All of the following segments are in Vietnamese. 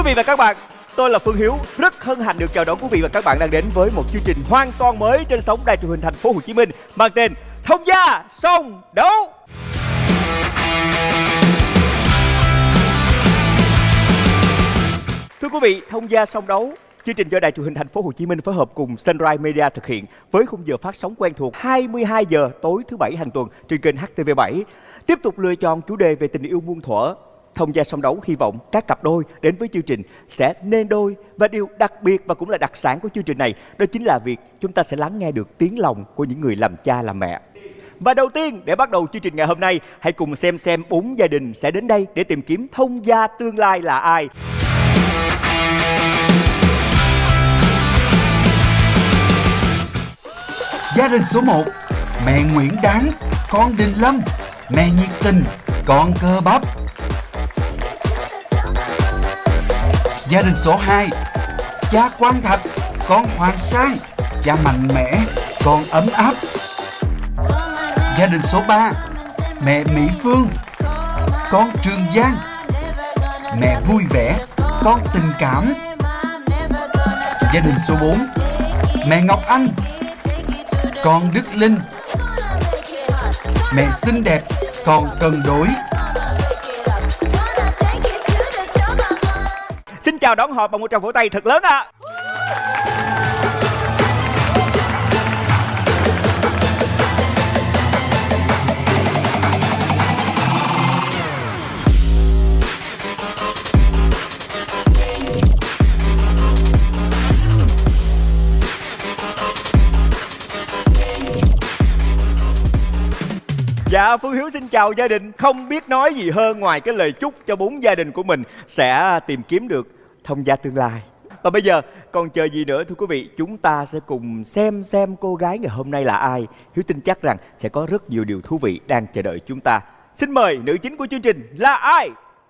vị và các bạn, tôi là Phương Hiếu, rất hân hạnh được chào đón quý vị và các bạn đang đến với một chương trình hoàn toàn mới trên sóng Đài Truyền hình Thành phố Hồ Chí Minh mang tên Thông Gia Song Đấu. Thưa quý vị, Thông Gia Song Đấu, chương trình do Đài Truyền hình Thành phố Hồ Chí Minh phối hợp cùng Sunrise Media thực hiện với khung giờ phát sóng quen thuộc 22 giờ tối thứ Bảy hàng tuần trên kênh HTV7. Tiếp tục lựa chọn chủ đề về tình yêu muôn thuở. Thông Gia Song Đấu hy vọng các cặp đôi đến với chương trình sẽ nên đôi, và điều đặc biệt và cũng là đặc sản của chương trình này đó chính là việc chúng ta sẽ lắng nghe được tiếng lòng của những người làm cha làm mẹ. Và đầu tiên, để bắt đầu chương trình ngày hôm nay, hãy cùng xem 4 gia đình sẽ đến đây để tìm kiếm thông gia tương lai là ai. Gia đình số 1, mẹ Nguyễn Đáng, con Đình Lâm, mẹ Nhiệt Tình, con Cơ Bắp. Gia đình số 2, cha Quang Thạch, con Hoàng Sang, cha mạnh mẽ, con ấm áp. Gia đình số 3, mẹ Mỹ Phương, con Trường Giang, mẹ Vui Vẻ, con Tình Cảm. Gia đình số 4, mẹ Ngọc Anh, con Đức Linh, mẹ xinh đẹp, con Cân Đối. Xin chào đón họ bằng một tràng vỗ tay thật lớn ạ. Dạ, Phương Hiếu xin chào gia đình. Không biết nói gì hơn ngoài cái lời chúc cho 4 gia đình của mình sẽ tìm kiếm được thông gia tương lai. Và bây giờ còn chờ gì nữa thưa quý vị, chúng ta sẽ cùng xem cô gái ngày hôm nay là ai. Hiếu tin chắc rằng sẽ có rất nhiều điều thú vị đang chờ đợi chúng ta. Xin mời nữ chính của chương trình là ai?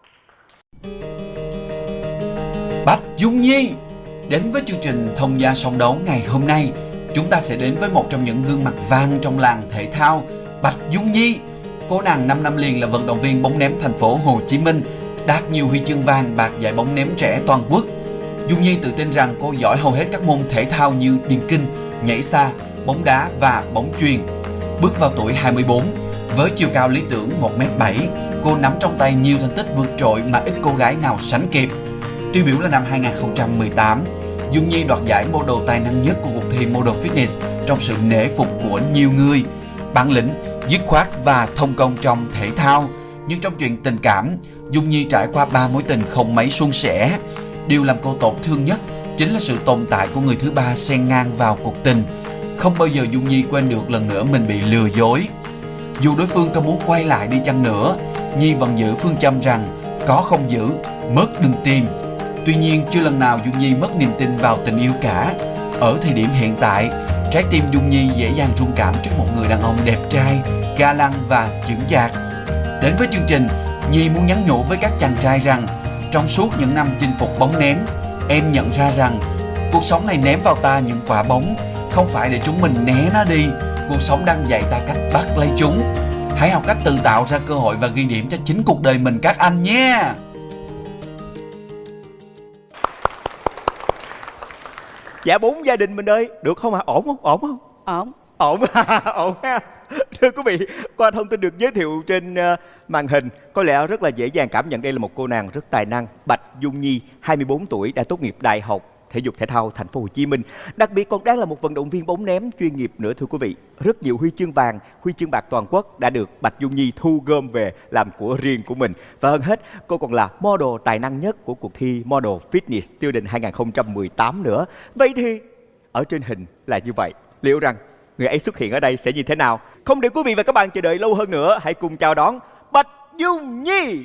Bạch Dung Nhi. Đến với chương trình Thông Gia Song Đấu ngày hôm nay, chúng ta sẽ đến với một trong những gương mặt vang trong làng thể thao, Bạch Dung Nhi. Cô nàng 5 năm liền là vận động viên bóng ném thành phố Hồ Chí Minh, đạt nhiều huy chương vàng bạc giải bóng ném trẻ toàn quốc. Dung Nhi tự tin rằng cô giỏi hầu hết các môn thể thao như điền kinh, nhảy xa, bóng đá và bóng chuyền. Bước vào tuổi 24, với chiều cao lý tưởng 1m7, cô nắm trong tay nhiều thành tích vượt trội mà ít cô gái nào sánh kịp. Tiêu biểu là năm 2018, Dung Nhi đoạt giải model tài năng nhất của cuộc thi Model Fitness trong sự nể phục của nhiều người. Bản lĩnh, dứt khoát và thông công trong thể thao, nhưng trong chuyện tình cảm, Dung Nhi trải qua 3 mối tình không mấy suôn sẻ. Điều làm cô tổn thương nhất chính là sự tồn tại của người thứ ba xen ngang vào cuộc tình. Không bao giờ Dung Nhi quên được lần nữa mình bị lừa dối. Dù đối phương có muốn quay lại đi chăng nữa, Nhi vẫn giữ phương châm rằng có không giữ, mất đừng tìm. Tuy nhiên chưa lần nào Dung Nhi mất niềm tin vào tình yêu cả. Ở thời điểm hiện tại, trái tim Dung Nhi dễ dàng rung cảm trước một người đàn ông đẹp trai, ga lăng và chững chạc. Đến với chương trình, Nhi muốn nhắn nhủ với các chàng trai rằng trong suốt những năm chinh phục bóng ném, em nhận ra rằng cuộc sống này ném vào ta những quả bóng, không phải để chúng mình né nó đi. Cuộc sống đang dạy ta cách bắt lấy chúng. Hãy học cách tự tạo ra cơ hội và ghi điểm cho chính cuộc đời mình các anh nhé. Dạ, 4 gia đình mình ơi, được không ạ? Ổn không? Ổn không? Ổn. Ổn. Ổn ha. Thưa quý vị, qua thông tin được giới thiệu trên màn hình, có lẽ rất là dễ dàng cảm nhận đây là một cô nàng rất tài năng. Bạch Dung Nhi, 24 tuổi, đã tốt nghiệp Đại học Thể dục Thể thao Thành phố Hồ Chí Minh. Đặc biệt còn đang là một vận động viên bóng ném chuyên nghiệp nữa thưa quý vị. Rất nhiều huy chương vàng, huy chương bạc toàn quốc đã được Bạch Dung Nhi thu gom về làm của riêng của mình. Và hơn hết, cô còn là model tài năng nhất của cuộc thi Model Fitness Student 2018 nữa. Vậy thì ở trên hình là như vậy, liệu rằng người ấy xuất hiện ở đây sẽ như thế nào? Không để quý vị và các bạn chờ đợi lâu hơn nữa, hãy cùng chào đón Bạch Dung Nhi.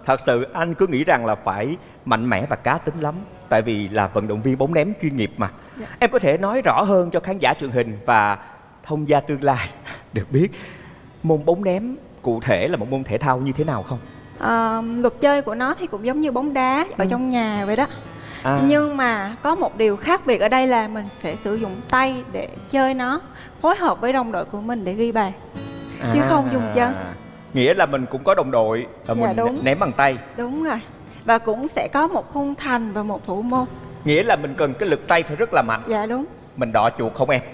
Thật sự anh cứ nghĩ rằng là phải mạnh mẽ và cá tính lắm, tại vì là vận động viên bóng ném chuyên nghiệp mà. Em có thể nói rõ hơn cho khán giả truyền hình và thông gia tương lai được biết môn bóng ném cụ thể là một môn thể thao như thế nào không? Luật chơi của nó thì cũng giống như bóng đá ở trong nhà vậy đó. Nhưng mà có một điều khác biệt ở đây là mình sẽ sử dụng tay để chơi nó, phối hợp với đồng đội của mình để ghi bàn, chứ không dùng chân. Nghĩa là mình cũng có đồng đội và mình ném bằng tay. Đúng rồi. Và cũng sẽ có một khung thành và một thủ môn. Nghĩa là mình cần cái lực tay phải rất là mạnh. Dạ đúng. Mình đọ chuột không em?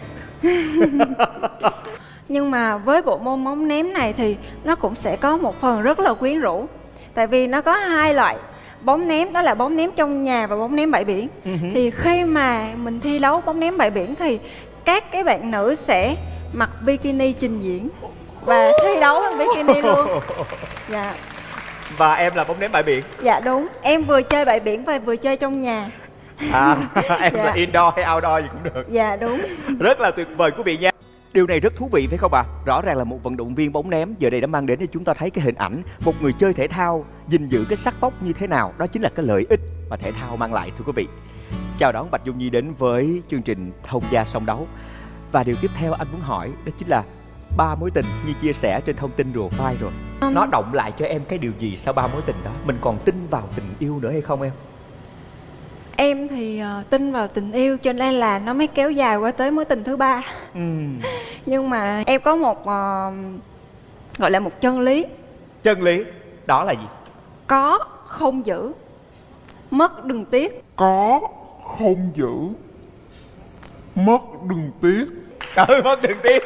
Nhưng mà với bộ môn bóng ném này thì nó cũng sẽ có một phần rất là quyến rũ. Tại vì nó có hai loại bóng ném, đó là bóng ném trong nhà và bóng ném bãi biển. Thì khi mà mình thi đấu bóng ném bãi biển thì các cái bạn nữ sẽ mặc bikini trình diễn và thi đấu bằng bikini luôn. Dạ. Và em là bóng ném bãi biển? Dạ đúng, em vừa chơi bãi biển và vừa chơi trong nhà. Em là indoor hay outdoor gì cũng được. Dạ đúng. Rất là tuyệt vời quý vị nha. Điều này rất thú vị phải không ạ? Rõ ràng là một vận động viên bóng ném giờ đây đã mang đến cho chúng ta thấy cái hình ảnh một người chơi thể thao gìn giữ cái sắc vóc như thế nào. Đó chính là cái lợi ích mà thể thao mang lại thưa quý vị. Chào đón Bạch Dung Nhi đến với chương trình Thông gia song đấu. Và điều tiếp theo anh muốn hỏi đó chính là 3 mối tình như chia sẻ trên thông tin profile rồi. Nó động lại cho em cái điều gì sau 3 mối tình đó? Mình còn tin vào tình yêu nữa hay không em? Em thì tin vào tình yêu cho nên là nó mới kéo dài qua tới mối tình thứ 3. Nhưng mà em có một gọi là một chân lý. Chân lý đó là gì? Có không giữ, mất đừng tiếc. Có không giữ, mất đừng tiếc. Mất đừng tiếc.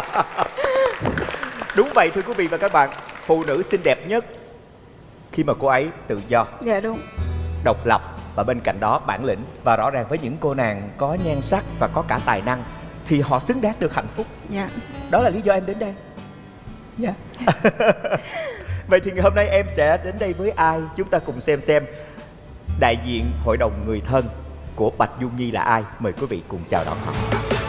Đúng vậy thưa quý vị và các bạn. Phụ nữ xinh đẹp nhất khi mà cô ấy tự do. Dạ đúng. Độc lập và bên cạnh đó bản lĩnh. Và rõ ràng với những cô nàng có nhan sắc và có cả tài năng thì họ xứng đáng được hạnh phúc. Dạ. Đó là lý do em đến đây. Dạ. Vậy thì ngày hôm nay em sẽ đến đây với ai? Chúng ta cùng xem đại diện hội đồng người thân của Bạch Dung Nhi là ai. Mời quý vị cùng chào đón họ.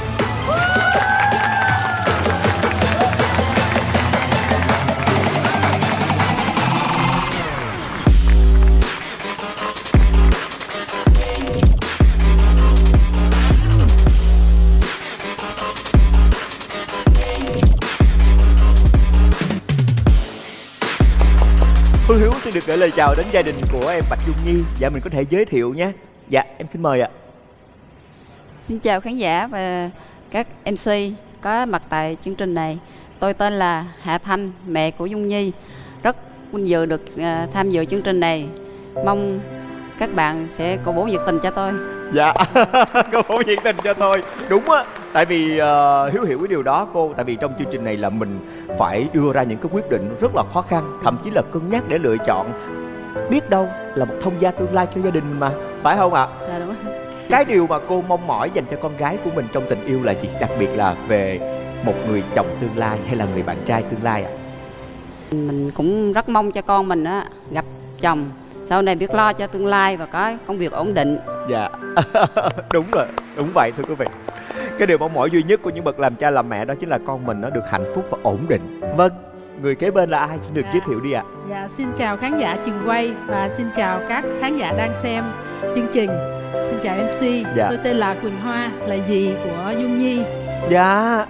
Phương Hiếu xin được gửi lời chào đến gia đình của em Bạch Dung Nhi. Dạ mình có thể giới thiệu nhé. Dạ em xin mời ạ. Xin chào khán giả và các MC có mặt tại chương trình này. Tôi tên là Hạ Thanh, mẹ của Dung Nhi. Rất vinh dự được tham dự chương trình này. Mong các bạn sẽ cổ vũ nhiệt tình cho tôi. Dạ, cổ vũ nhiệt tình cho tôi. Đúng á, tại vì Hiếu hiểu cái điều đó cô. Tại vì trong chương trình này là mình phải đưa ra những cái quyết định rất là khó khăn, thậm chí là cân nhắc để lựa chọn. Biết đâu là một thông gia tương lai cho gia đình mà, phải không ạ? Dạ đúng. Cái điều mà cô mong mỏi dành cho con gái của mình trong tình yêu là gì? Đặc biệt là về một người chồng tương lai hay là người bạn trai tương lai ạ? Mình cũng rất mong cho con mình á gặp chồng sau này biết lo cho tương lai và có công việc ổn định. Dạ. Đúng rồi, đúng vậy thưa quý vị. Cái điều mong mỏi duy nhất của những bậc làm cha làm mẹ đó chính là con mình nó được hạnh phúc và ổn định. Vâng, người kế bên là ai? Xin được giới thiệu đi ạ. Dạ, xin chào khán giả trường quay và xin chào các khán giả đang xem chương trình. Xin chào MC. Dạ. Tôi tên là Quỳnh Hoa, là dì của Dung Nhi. Dạ.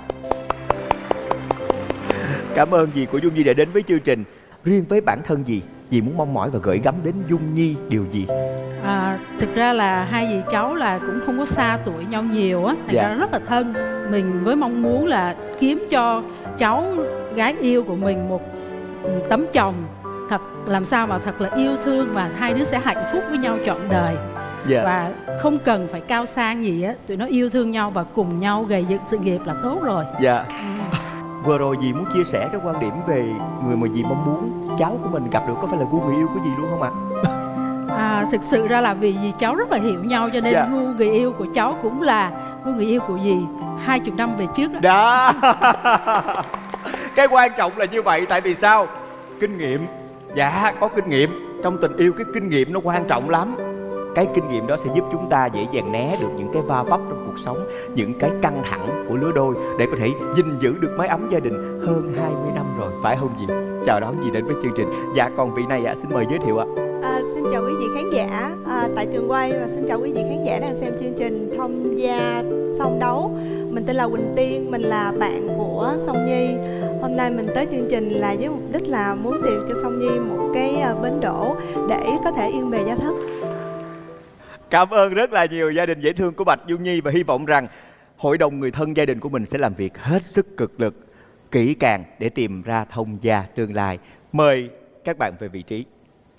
Cảm ơn dì của Dung Nhi đã đến với chương trình. Riêng với bản thân dì muốn mong mỏi và gửi gắm đến Dung Nhi điều gì? Thực ra là hai dì cháu là cũng không có xa tuổi nhau nhiều á, thành Dạ. ra rất là thân. Mình với mong muốn là kiếm cho cháu gái yêu của mình một tấm chồng thật, làm sao mà thật là yêu thương và hai đứa sẽ hạnh phúc với nhau trọn đời. Dạ. Và không cần phải cao sang gì á, tụi nó yêu thương nhau và cùng nhau gầy dựng sự nghiệp là tốt rồi. Dạ. Vừa rồi dì muốn chia sẻ cái quan điểm về người mà dì mong muốn cháu của mình gặp được có phải là gu người yêu của dì luôn không ạ? Thực sự ra là vì dì cháu rất là hiểu nhau cho nên Dạ. gu người yêu của cháu cũng là gu người yêu của dì 20 năm về trước đó. Đó. Cái quan trọng là như vậy. Tại vì sao? Kinh nghiệm. Dạ, có kinh nghiệm. Trong tình yêu cái kinh nghiệm nó quan trọng lắm. Cái kinh nghiệm đó sẽ giúp chúng ta dễ dàng né được những cái va vấp trong cuộc sống, những cái căng thẳng của lứa đôi, để có thể gìn giữ được mái ấm gia đình hơn 20 năm rồi, phải không dì? Chào đón dì đến với chương trình. Dạ, còn vị này xin mời giới thiệu ạ. Xin chào quý vị khán giả tại trường quay, và xin chào quý vị khán giả đang xem chương trình Thông Gia Song Đấu. Mình tên là Quỳnh Tiên, mình là bạn của Song Nhi. Hôm nay mình tới chương trình là với mục đích là muốn tìm cho Song Nhi một cái bến đỗ để có thể yên bề gia thất. Cảm ơn rất là nhiều gia đình dễ thương của Bạch Dung Nhi, và hy vọng rằng hội đồng người thân gia đình của mình sẽ làm việc hết sức cực lực, kỹ càng để tìm ra thông gia tương lai. Mời các bạn về vị trí.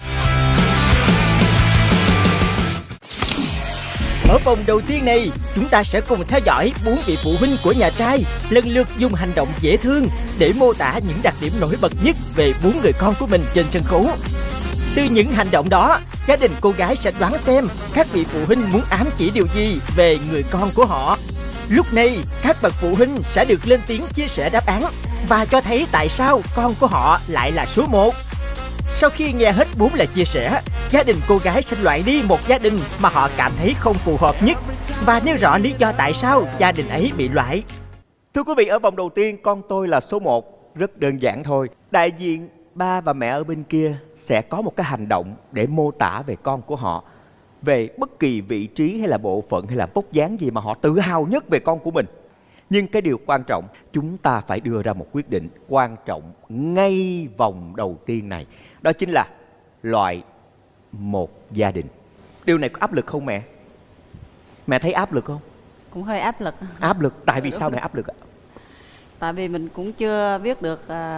Ở vòng đầu tiên này, chúng ta sẽ cùng theo dõi 4 vị phụ huynh của nhà trai lần lượt dùng hành động dễ thương để mô tả những đặc điểm nổi bật nhất về 4 người con của mình trên sân khấu. Từ những hành động đó, gia đình cô gái sẽ đoán xem các vị phụ huynh muốn ám chỉ điều gì về người con của họ. Lúc này, các bậc phụ huynh sẽ được lên tiếng chia sẻ đáp án và cho thấy tại sao con của họ lại là số 1. Sau khi nghe hết 4 lời chia sẻ, gia đình cô gái sẽ loại đi một gia đình mà họ cảm thấy không phù hợp nhất và nêu rõ lý do tại sao gia đình ấy bị loại. Thưa quý vị, ở vòng đầu tiên con tôi là số 1. Rất đơn giản thôi. Đại diện ba và mẹ ở bên kia sẽ có một cái hành động để mô tả về con của họ, về bất kỳ vị trí hay là bộ phận hay là vóc dáng gì mà họ tự hào nhất về con của mình. Nhưng cái điều quan trọng, chúng ta phải đưa ra một quyết định quan trọng ngay vòng đầu tiên này. Đó chính là loại một gia đình. Điều này có áp lực không mẹ? Mẹ thấy áp lực không? Cũng hơi áp lực. Áp lực, tại vì sao mẹ áp lực ạ? Tại vì mình cũng chưa biết được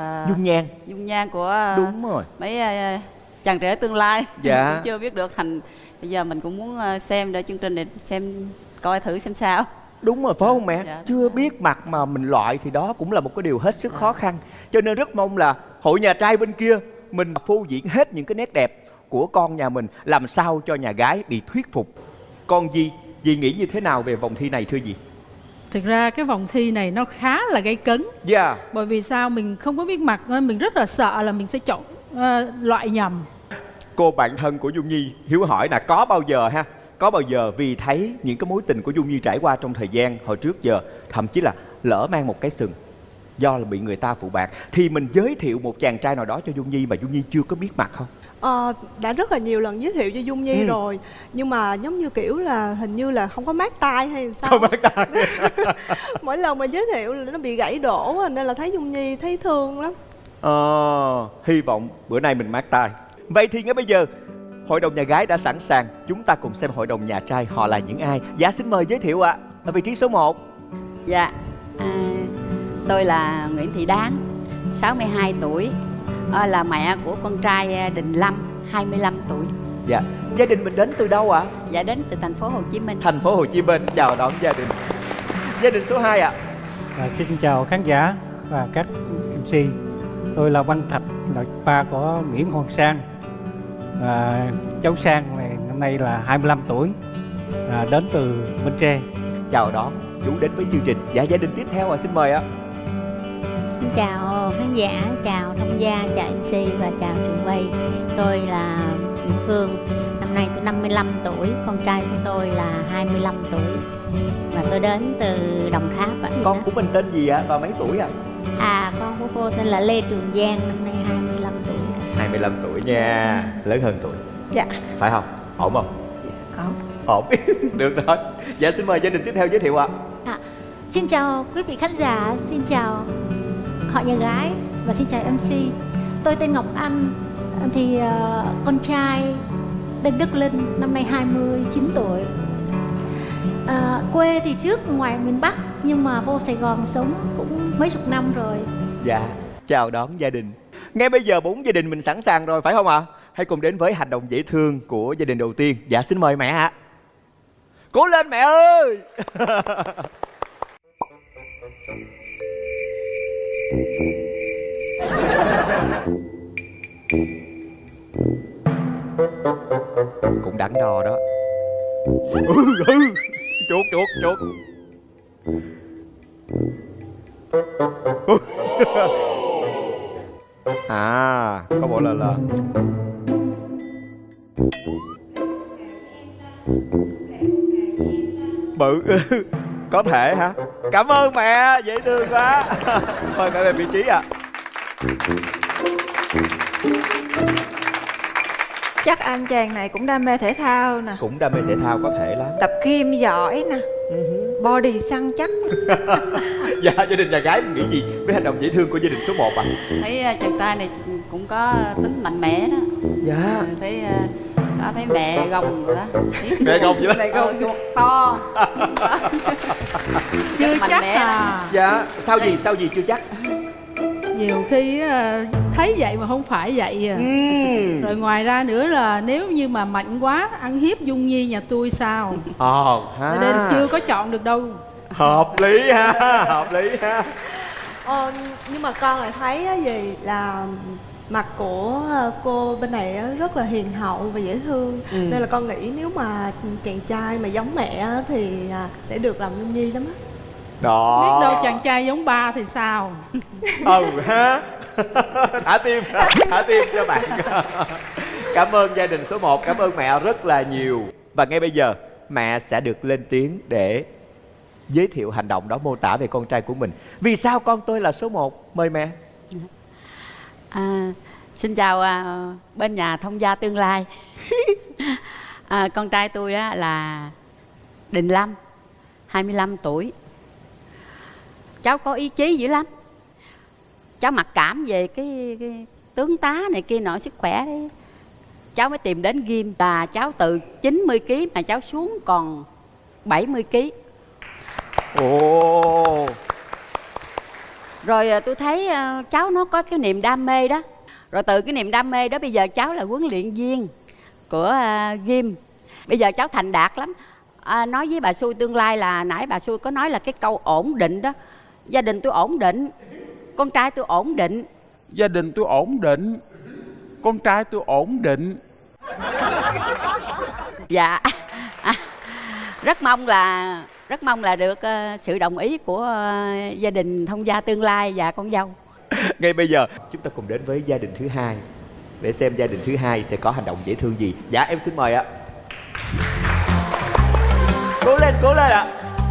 dung nhan của đúng rồi mấy chàng trẻ tương lai. Dạ. Cũng chưa biết được, thành bây giờ mình cũng muốn xem để chương trình để xem, coi thử xem sao. Đúng rồi, phải không mẹ? Dạ. Chưa biết mặt mà mình loại thì đó cũng là một cái điều hết sức khó khăn. Cho nên rất mong là hội nhà trai bên kia mình phô diễn hết những cái nét đẹp của con nhà mình, làm sao cho nhà gái bị thuyết phục. Con dì nghĩ như thế nào về vòng thi này thưa dì? Thực ra cái vòng thi này nó khá là gay cấn. Dạ. Bởi vì sao? Mình không có biết mặt, mình rất là sợ là mình sẽ chọn loại nhầm. Cô bạn thân của Dung Nhi hiếu hỏi là có bao giờ vì thấy những cái mối tình của Dung Nhi trải qua trong thời gian hồi trước giờ, thậm chí là lỡ mang một cái sừng do là bị người ta phụ bạc, thì mình giới thiệu một chàng trai nào đó cho Dung Nhi mà Dung Nhi chưa có biết mặt không? Đã rất là nhiều lần giới thiệu cho Dung Nhi rồi, nhưng mà giống như kiểu là hình như là không có mát tai hay sao. Không mát tai. Mỗi lần mà giới thiệu là nó bị gãy đổ, nên là thấy Dung Nhi thấy thương lắm. Hy vọng bữa nay mình mát tai. Vậy thì ngay bây giờ hội đồng nhà gái đã sẵn sàng, chúng ta cùng xem hội đồng nhà trai họ là những ai. Dạ, xin mời giới thiệu ạ. Ở vị trí số 1. Dạ, tôi là Nguyễn Thị Đáng, 62 tuổi, là mẹ của con trai Đình Lâm, 25 tuổi. Dạ, gia đình mình đến từ đâu ạ? Dạ, đến từ thành phố Hồ Chí Minh. Thành phố Hồ Chí Minh, chào đón gia đình. Gia đình số 2 ạ. Xin chào khán giả và các MC. Tôi là Văn Thạch, là ba của Nguyễn Hoàng Sang. Cháu Sang này năm nay là 25 tuổi, đến từ Bến Tre. Chào đón chú đến với chương trình. Dạ, gia đình tiếp theo xin mời ạ. Xin chào khán giả, chào Thông Gia, chào MC và chào trường quay. Tôi là Nguyễn Phương, năm nay tôi 55 tuổi, con trai của tôi là 25 tuổi và tôi đến từ Đồng Tháp ạ. Con của mình tên gì ạ và mấy tuổi ạ? Con của cô tên là Lê Trường Giang, năm nay 25 tuổi. 25 tuổi nha, lớn hơn tuổi. Dạ. Phải không? Ổn không? Ổn. Được rồi. Dạ, xin mời gia đình tiếp theo giới thiệu ạ. Xin chào quý vị khán giả, xin chào họ nhà gái và xin chào MC. Tôi tên Ngọc Anh, thì con trai tên Đức Linh, năm nay 29 tuổi. Quê thì trước ngoài miền Bắc nhưng mà vô Sài Gòn sống cũng mấy chục năm rồi. Dạ, chào đón gia đình. Ngay bây giờ 4 gia đình mình sẵn sàng rồi phải không ạ? Hãy cùng đến với hành động dễ thương của gia đình đầu tiên. Dạ, xin mời mẹ ạ. Cố lên mẹ ơi. Cũng đắn đo đó. Chuột. Có bộ là Bự. Có thể hả? Cảm ơn mẹ, dễ thương quá. Mời mẹ về vị trí ạ. Chắc anh chàng này cũng đam mê thể thao nè, Cũng đam mê thể thao, có thể lắm. tập gym giỏi nè, body săn chắc. Dạ, gia đình nhà gái nghĩ gì với hành động dễ thương của gia đình số 1 ạ? Thấy chàng trai này cũng có tính mạnh mẽ đó. Dạ. Thấy thấy mẹ gồng rồi đó. Mẹ gồng vậy đó. Mẹ gồng chuột to. Chưa mạnh chắc mẽ à. Dạ, sao gì chưa chắc? Nhiều khi thấy vậy mà không phải vậy à. Rồi ngoài ra nữa là nếu như mà mạnh quá ăn hiếp Dung Nhi nhà tôi sao? Ha. Cho nên chưa có chọn được đâu. Hợp lý ha, hợp lý ha. Nhưng mà con lại thấy á, gì là mặt của cô bên này á, rất là hiền hậu và dễ thương. Nên là con nghĩ nếu mà chàng trai mà giống mẹ á, thì sẽ được làm Dung Nhi lắm á. Đó. Biết đâu chàng trai giống ba thì sao? Ha. Thả tim cho bạn. Cảm ơn gia đình số 1, cảm ơn mẹ rất là nhiều. Và ngay bây giờ mẹ sẽ được lên tiếng để giới thiệu hành động đó, mô tả về con trai của mình. Vì sao con tôi là số 1? Mời mẹ. Xin chào bên nhà thông gia tương lai. Con trai tôi á, là Đình Lâm, 25 tuổi. Cháu có ý chí dữ lắm. Cháu mặc cảm về cái tướng tá này kia nọ, sức khỏe đấy. Cháu mới tìm đến gym là cháu từ 90kg mà cháu xuống còn 70kg. Ồ. Rồi tôi thấy cháu nó có cái niềm đam mê đó. Rồi từ cái niềm đam mê đó bây giờ cháu là huấn luyện viên của gym. Bây giờ cháu thành đạt lắm. Nói với bà Xui tương lai là nãy bà Xui có nói là cái câu ổn định đó. Gia đình tôi ổn định, con trai tôi ổn định. Gia đình tôi ổn định, con trai tôi ổn định. Dạ. Rất mong là được sự đồng ý của gia đình thông gia tương lai và con dâu. Ngay bây giờ chúng ta cùng đến với gia đình thứ 2 để xem gia đình thứ 2 sẽ có hành động dễ thương gì. Dạ, em xin mời ạ. Cố lên ạ.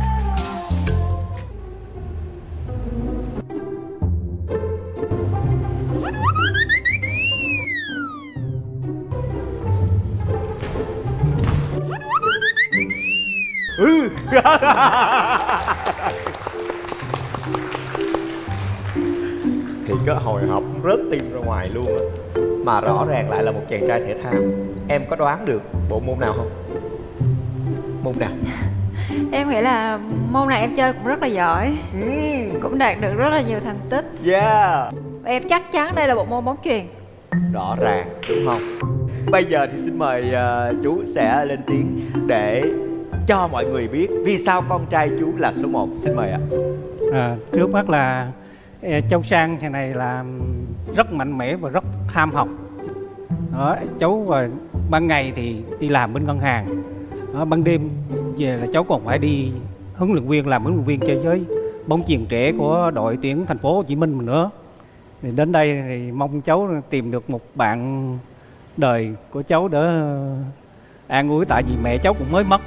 Thì có hồi hộp rớt tim ra ngoài luôn á. Mà rõ ràng lại là một chàng trai thể thao. Em có đoán được bộ môn nào không? Môn nào? Em nghĩ là môn này em chơi cũng rất là giỏi, cũng đạt được rất là nhiều thành tích. Em chắc chắn đây là bộ môn bóng chuyền. Rõ ràng đúng không? Bây giờ thì xin mời chú sẽ lên tiếng để cho mọi người biết vì sao con trai chú là số 1. Xin mời ạ. Trước mắt là cháu Sang thế này là rất mạnh mẽ và rất ham học. Cháu ban ngày thì đi làm bên ngân hàng, ban đêm về là cháu còn phải đi huấn luyện viên, làm huấn luyện viên chơi với bóng chuyền trẻ của đội tuyển thành phố Hồ Chí Minh nữa. Thì đến đây thì mong cháu tìm được một bạn đời của cháu để an ủi, tại vì mẹ cháu cũng mới mất.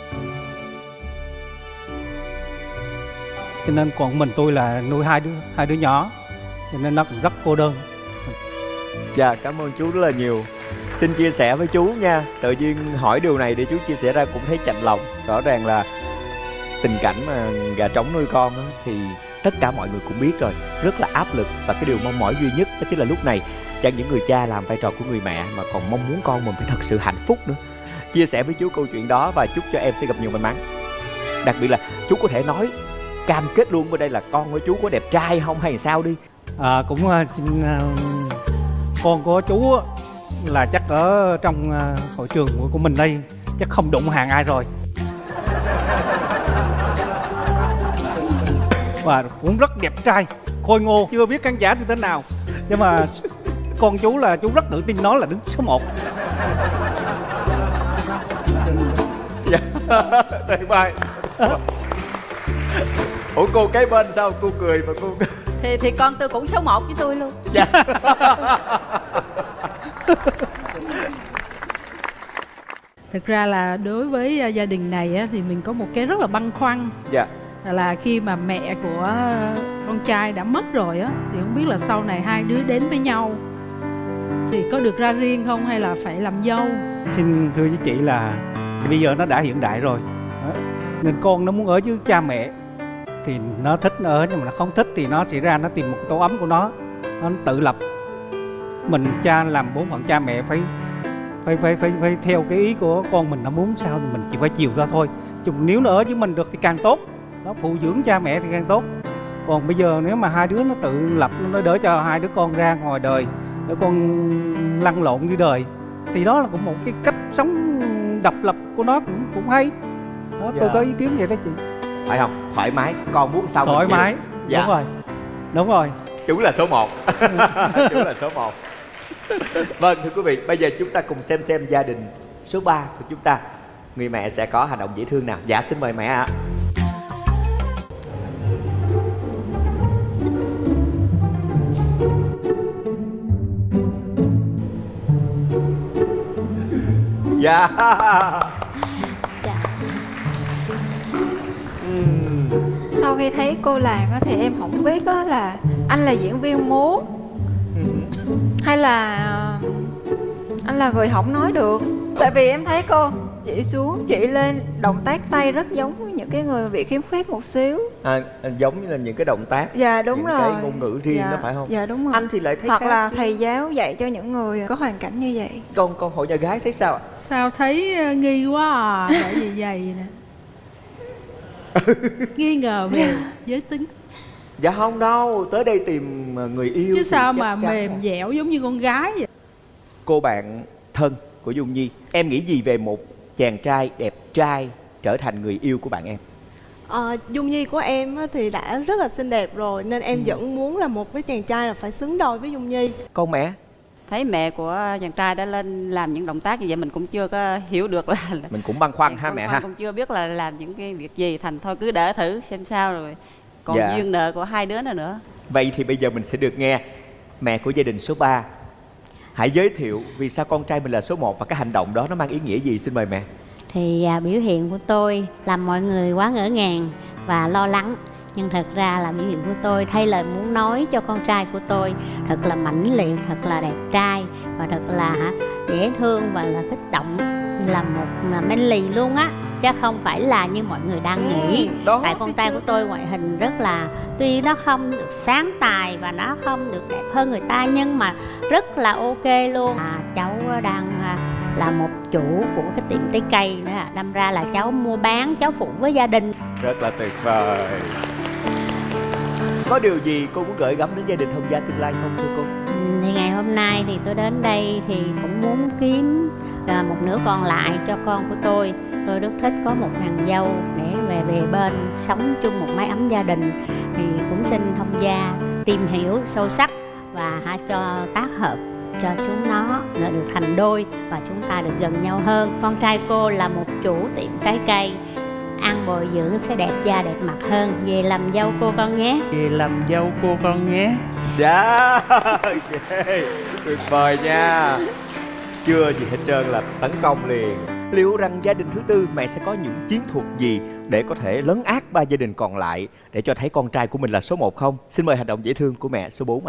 Cho nên còn mình tôi là nuôi hai đứa nhỏ, cho nên nó cũng rất cô đơn. Dạ, cảm ơn chú rất là nhiều. Xin chia sẻ với chú nha. Tự nhiên hỏi điều này để chú chia sẻ ra cũng thấy chạnh lòng. Rõ ràng là tình cảnh mà gà trống nuôi con đó, thì tất cả mọi người cũng biết rồi, rất là áp lực. Và cái điều mong mỏi duy nhất đó chính là lúc này chẳng những người cha làm vai trò của người mẹ mà còn mong muốn con mình phải thật sự hạnh phúc nữa. Chia sẻ với chú câu chuyện đó và chúc cho em sẽ gặp nhiều may mắn. Đặc biệt là chú có thể nói cam kết luôn bên đây là con của chú có đẹp trai không hay sao đi. Cũng xin con của chú là chắc ở trong hội trường của mình đây chắc không đụng hàng ai rồi. Và cũng rất đẹp trai, khôi ngô, chưa biết khán giả như thế nào. Nhưng mà con chú là chú rất tự tin nói là đứng số 1. Dạ, tuyệt vời. Ủa cô cái bên sao cô cười mà cô... Thì con tôi cũng số 1 với tôi luôn. Thực ra là đối với gia đình này á, thì mình có một cái rất là băn khoăn. Dạ. Là khi mà mẹ của con trai đã mất rồi á, thì không biết là sau này hai đứa đến với nhau thì có được ra riêng không hay là phải làm dâu? Xin thưa với chị là bây giờ nó đã hiện đại rồi đó. Nên con nó muốn ở với cha mẹ thì nó thích nó ở, nhưng mà nó không thích thì nó sẽ ra nó tìm một tổ ấm của nó tự lập. Mình cha làm bổn phận cha mẹ phải theo cái ý của con mình, nó muốn sao thì mình chỉ phải chiều ra thôi. Chứ nếu nó ở với mình được thì càng tốt, nó phụ dưỡng cha mẹ thì càng tốt. Còn bây giờ nếu mà hai đứa nó tự lập, nó đỡ cho hai đứa con ra ngoài đời để con lăn lộn với đời, thì đó là cũng một cái cách sống độc lập của nó cũng hay đó. Tôi có ý kiến vậy đó chị. Phải không? Thoải mái, con muốn sao thoải mái. Dạ. Đúng rồi. Chú là số 1. Chú là số 1. Vâng, thưa quý vị, bây giờ chúng ta cùng xem gia đình số 3 của chúng ta, người mẹ sẽ có hành động dễ thương nào. Dạ, xin mời mẹ ạ. Dạ. Sau khi thấy cô làm á, thì em không biết á là anh là diễn viên múa hay là anh là người không nói được. Tại vì em thấy cô chỉ xuống chỉ lên, động tác tay rất giống với những cái người bị khiếm khuyết một xíu. Giống như là những cái động tác. Dạ đúng những rồi. cái ngôn ngữ riêng đó phải không? Dạ đúng rồi. Anh thì lại thấy hoặc khác là chứ. thầy giáo dạy cho những người có hoàn cảnh như vậy. Con hội nhà gái thấy sao ạ? Sao thấy nghi quá à, bởi vì vậy nè. Nghi ngờ về giới tính. Dạ không đâu, tới đây tìm người yêu chứ sao chắc mà chắn mềm là... dẻo giống như con gái vậy. Cô bạn thân của Dung Nhi, em nghĩ gì về một chàng trai đẹp trai trở thành người yêu của bạn em? Dung Nhi của em thì đã rất là xinh đẹp rồi, nên em vẫn muốn là một cái chàng trai là phải xứng đôi với Dung Nhi. Con mẹ thấy mẹ của chàng trai đã lên làm những động tác như vậy, mình cũng chưa có hiểu được là mình cũng băn khoăn ha mẹ ha. Cũng chưa biết là làm những cái việc gì, thành thôi cứ đỡ thử xem sao, rồi còn dạ. duyên nợ của hai đứa nữa. Vậy thì bây giờ mình sẽ được nghe mẹ của gia đình số 3 hãy giới thiệu vì sao con trai mình là số 1 và cái hành động đó nó mang ý nghĩa gì. Xin mời mẹ. Thì biểu hiện của tôi làm mọi người quá ngỡ ngàng và lo lắng, nhưng thật ra là biểu hiện của tôi thay lời muốn nói cho con trai của tôi thật là mãnh liệt, thật là đẹp trai và thật là dễ thương và là kích động, là một manly luôn á, chứ không phải là như mọi người đang nghĩ. Tại con trai của tôi ngoại hình rất là, tuy nó không được sáng tài và nó không được đẹp hơn người ta, nhưng mà rất là ok luôn. Cháu đang là một chủ của cái tiệm trái cây nữa, đâm ra là cháu mua bán, cháu phụ với gia đình. Rất là tuyệt vời. Có điều gì cô muốn gửi gắm đến gia đình thông gia tương lai không thưa cô? Thì ngày hôm nay thì tôi đến đây thì cũng muốn kiếm một nửa còn lại cho con của tôi. Tôi rất thích có một nàng dâu để về bên sống chung một mái ấm gia đình. Thì cũng xin thông gia tìm hiểu sâu sắc và cho tác hợp cho chúng nó được thành đôi và chúng ta được gần nhau hơn. Con trai cô là một chủ tiệm trái cây, ăn bồi dưỡng sẽ đẹp da đẹp mặt hơn. Về làm dâu cô con nhé. Về làm dâu cô con nhé. Dạ. Okay. Tuyệt vời nha. Chưa gì hết trơn là tấn công liền. Liệu rằng gia đình thứ tư mẹ sẽ có những chiến thuật gì để có thể lấn át 3 gia đình còn lại để cho thấy con trai của mình là số 1 không? Xin mời hành động dễ thương của mẹ số 4 ạ.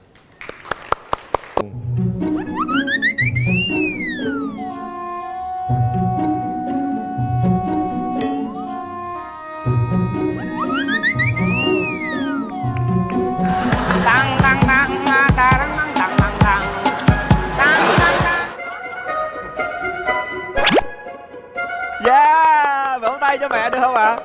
Yeah, vỗ tay cho mẹ được không ạ?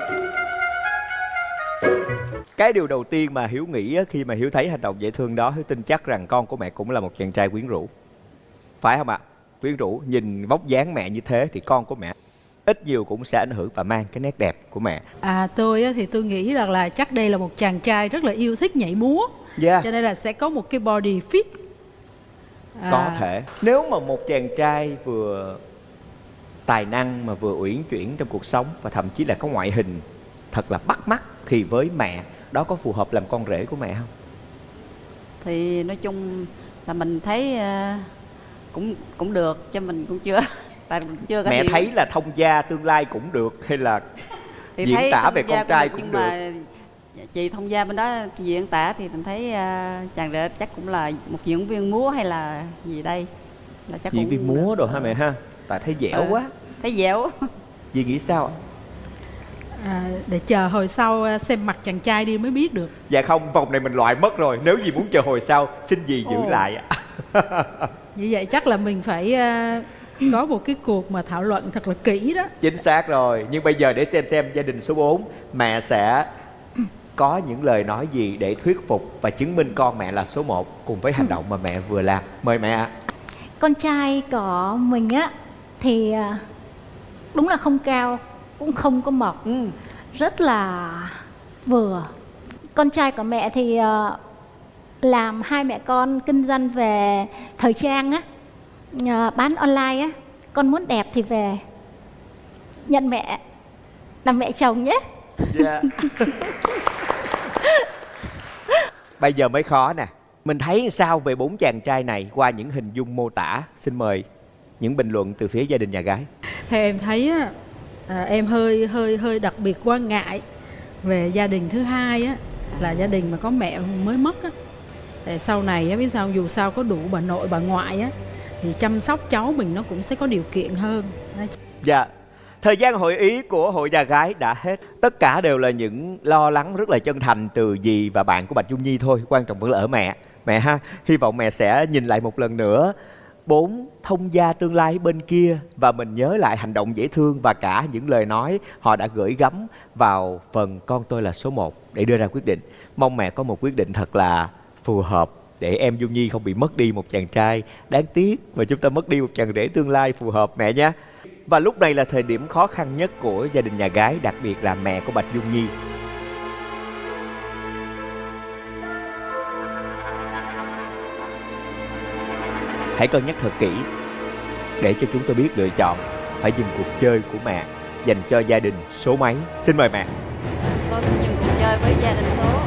Cái điều đầu tiên mà Hiếu nghĩ khi mà Hiếu thấy hành động dễ thương đó, Hiếu tin chắc rằng con của mẹ cũng là một chàng trai quyến rũ. Phải không ạ? Quyến rũ, nhìn vóc dáng mẹ như thế thì con của mẹ ít nhiều cũng sẽ ảnh hưởng và mang cái nét đẹp của mẹ. Tôi thì tôi nghĩ rằng là chắc đây là một chàng trai rất là yêu thích nhảy múa. Yeah. Cho nên là sẽ có một cái body fit. Có thể. Nếu mà một chàng trai vừa tài năng mà vừa uyển chuyển trong cuộc sống và thậm chí là có ngoại hình thật là bắt mắt thì với mẹ đó có phù hợp làm con rể của mẹ không? Thì nói chung là mình thấy cũng được, cho mình cũng chưa tại chưa có Mẹ hiểu. thấy là thông gia tương lai cũng được hay là Thì diễn thấy tả thông về gia con trai nhưng cũng được? mà chị thông gia bên đó diễn tả thì mình thấy chàng rể chắc cũng là một diễn viên múa hay là gì đây, là chắc Diễn cũng viên múa đồ ha mẹ ha? Tại thấy dẻo quá. thấy dẻo. Dì nghĩ sao ạ? Để chờ hồi sau xem mặt chàng trai đi mới biết được. Dạ không, vòng này mình loại mất rồi. Nếu dì muốn chờ hồi sau, xin dì giữ lại ạ. Như vậy chắc là mình phải có một cái cuộc mà thảo luận thật là kỹ đó. Chính xác rồi. Nhưng bây giờ để xem gia đình số 4 mẹ sẽ có những lời nói gì để thuyết phục và chứng minh con mẹ là số 1 cùng với hành động mà mẹ vừa làm. Mời mẹ ạ. Con trai của mình á thì đúng là không cao cũng không có mập, rất là vừa. Con trai của mẹ thì làm hai mẹ con kinh doanh về thời trang á, bán online á. Con muốn đẹp thì về nhận mẹ làm mẹ chồng nhé. Dạ. Bây giờ mới khó nè. Mình thấy sao về 4 chàng trai này qua những hình dung mô tả? Xin mời những bình luận từ phía gia đình nhà gái. Theo em thấy á, em hơi đặc biệt quan ngại về gia đình thứ hai á, là gia đình mà có mẹ mới mất á. Để sau này á, biết sao, dù sao có đủ bà nội bà ngoại á thì chăm sóc cháu mình nó cũng sẽ có điều kiện hơn. Dạ. Thời gian hội ý của hội nhà gái đã hết. Tất cả đều là những lo lắng rất là chân thành từ dì và bạn của Bạch Dung Nhi thôi. Quan trọng vẫn là ở mẹ. Mẹ ha, hy vọng mẹ sẽ nhìn lại một lần nữa 4 thông gia tương lai bên kia và mình nhớ lại hành động dễ thương và cả những lời nói họ đã gửi gắm vào phần con tôi là số 1 để đưa ra quyết định. Mong mẹ có một quyết định thật là phù hợp để em Dung Nhi không bị mất đi một chàng trai đáng tiếc mà chúng ta mất đi một chàng rể tương lai phù hợp mẹ nhé. Và lúc này là thời điểm khó khăn nhất của gia đình nhà gái, đặc biệt là mẹ của Bạch Dung Nhi. Hãy cân nhắc thật kỹ để cho chúng tôi biết lựa chọn phải dừng cuộc chơi của mẹ dành cho gia đình số mấy. Xin mời mẹ. Tôi sẽ dừng cuộc chơi với gia đình số.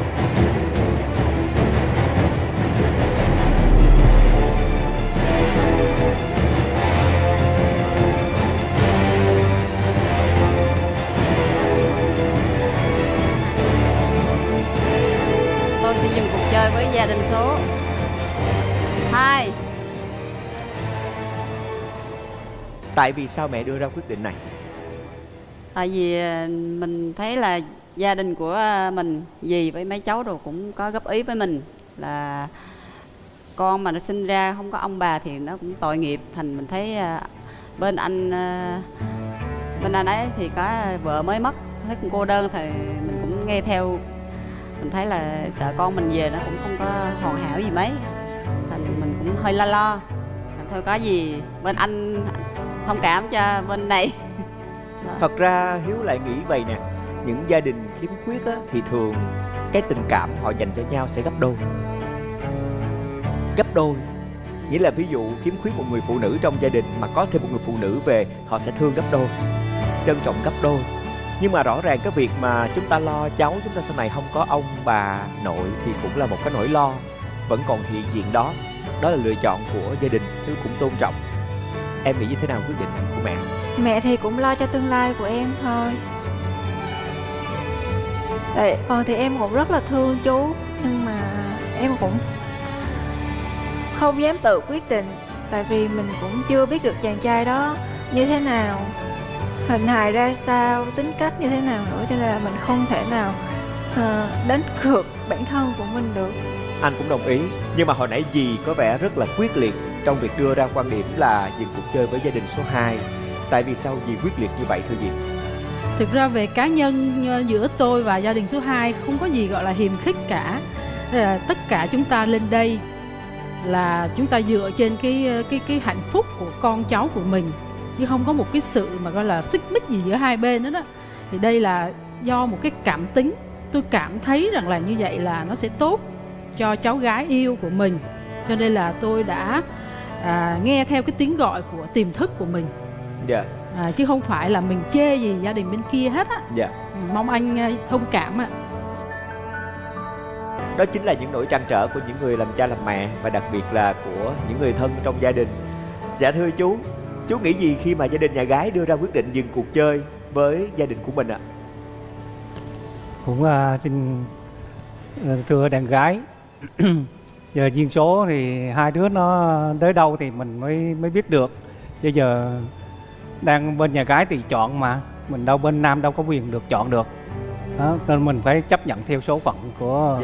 Tôi sẽ dừng cuộc chơi với gia đình số 2. Tại vì sao mẹ đưa ra quyết định này? Tại vì mình thấy là gia đình của mình, dì với mấy cháu đồ cũng có góp ý với mình là con mà nó sinh ra không có ông bà thì nó cũng tội nghiệp. Thành mình thấy bên anh ấy thì có vợ mới mất, thấy cũng cô đơn thì mình cũng nghe theo. Mình thấy là sợ con mình về nó cũng không có hoàn hảo gì mấy, thành mình cũng hơi lo. Thôi có gì bên anh thông cảm cho bên này. Thật ra Hiếu lại nghĩ vậy nè, những gia đình khiếm khuyết á, thì thường cái tình cảm họ dành cho nhau sẽ gấp đôi. Gấp đôi nghĩa là ví dụ khiếm khuyết một người phụ nữ trong gia đình mà có thêm một người phụ nữ về, họ sẽ thương gấp đôi, trân trọng gấp đôi. Nhưng mà rõ ràng cái việc mà chúng ta lo cháu chúng ta sau này không có ông bà nội thì cũng là một cái nỗi lo vẫn còn hiện diện đó. Đó là lựa chọn của gia đình, tôi cũng tôn trọng. Em nghĩ như thế nào quyết định của mẹ? Mẹ thì cũng lo cho tương lai của em thôi. Tại phần thì em cũng rất là thương chú, nhưng mà em cũng không dám tự quyết định. Tại vì mình cũng chưa biết được chàng trai đó như thế nào, hình hài ra sao, tính cách như thế nào nữa, cho nên là mình không thể nào đánh cược bản thân của mình được. Anh cũng đồng ý, nhưng mà hồi nãy dì có vẻ rất là quyết liệt trong việc đưa ra quan điểm là dừng cuộc chơi với gia đình số 2. Tại vì sao dì quyết liệt như vậy thưa dì? Thực ra về cá nhân giữa tôi và gia đình số 2 không có gì gọi là hiềm khích cả. Tất cả chúng ta lên đây là chúng ta dựa trên cái hạnh phúc của con cháu của mình, chứ không có một cái sự mà gọi là xích mích gì giữa hai bên đó đó. Thì đây là do một cái cảm tính, tôi cảm thấy rằng là như vậy là nó sẽ tốt cho cháu gái yêu của mình, cho nên là tôi đã nghe theo cái tiếng gọi của tiềm thức của mình. Dạ. Chứ không phải là mình chê gì gia đình bên kia hết á. Dạ. Mong anh thông cảm ạ. Đó chính là những nỗi trăn trở của những người làm cha làm mẹ và đặc biệt là của những người thân trong gia đình. Dạ thưa chú, Chú nghĩ gì khi mà gia đình nhà gái đưa ra quyết định dừng cuộc chơi với gia đình của mình ạ? Cũng xin thưa đàn gái, giờ duyên số thì hai đứa nó tới đâu thì mình mới biết được. Chứ giờ đang bên nhà gái thì chọn mà, mình đâu bên nam đâu có quyền được chọn được. Đó, nên mình phải chấp nhận theo số phận của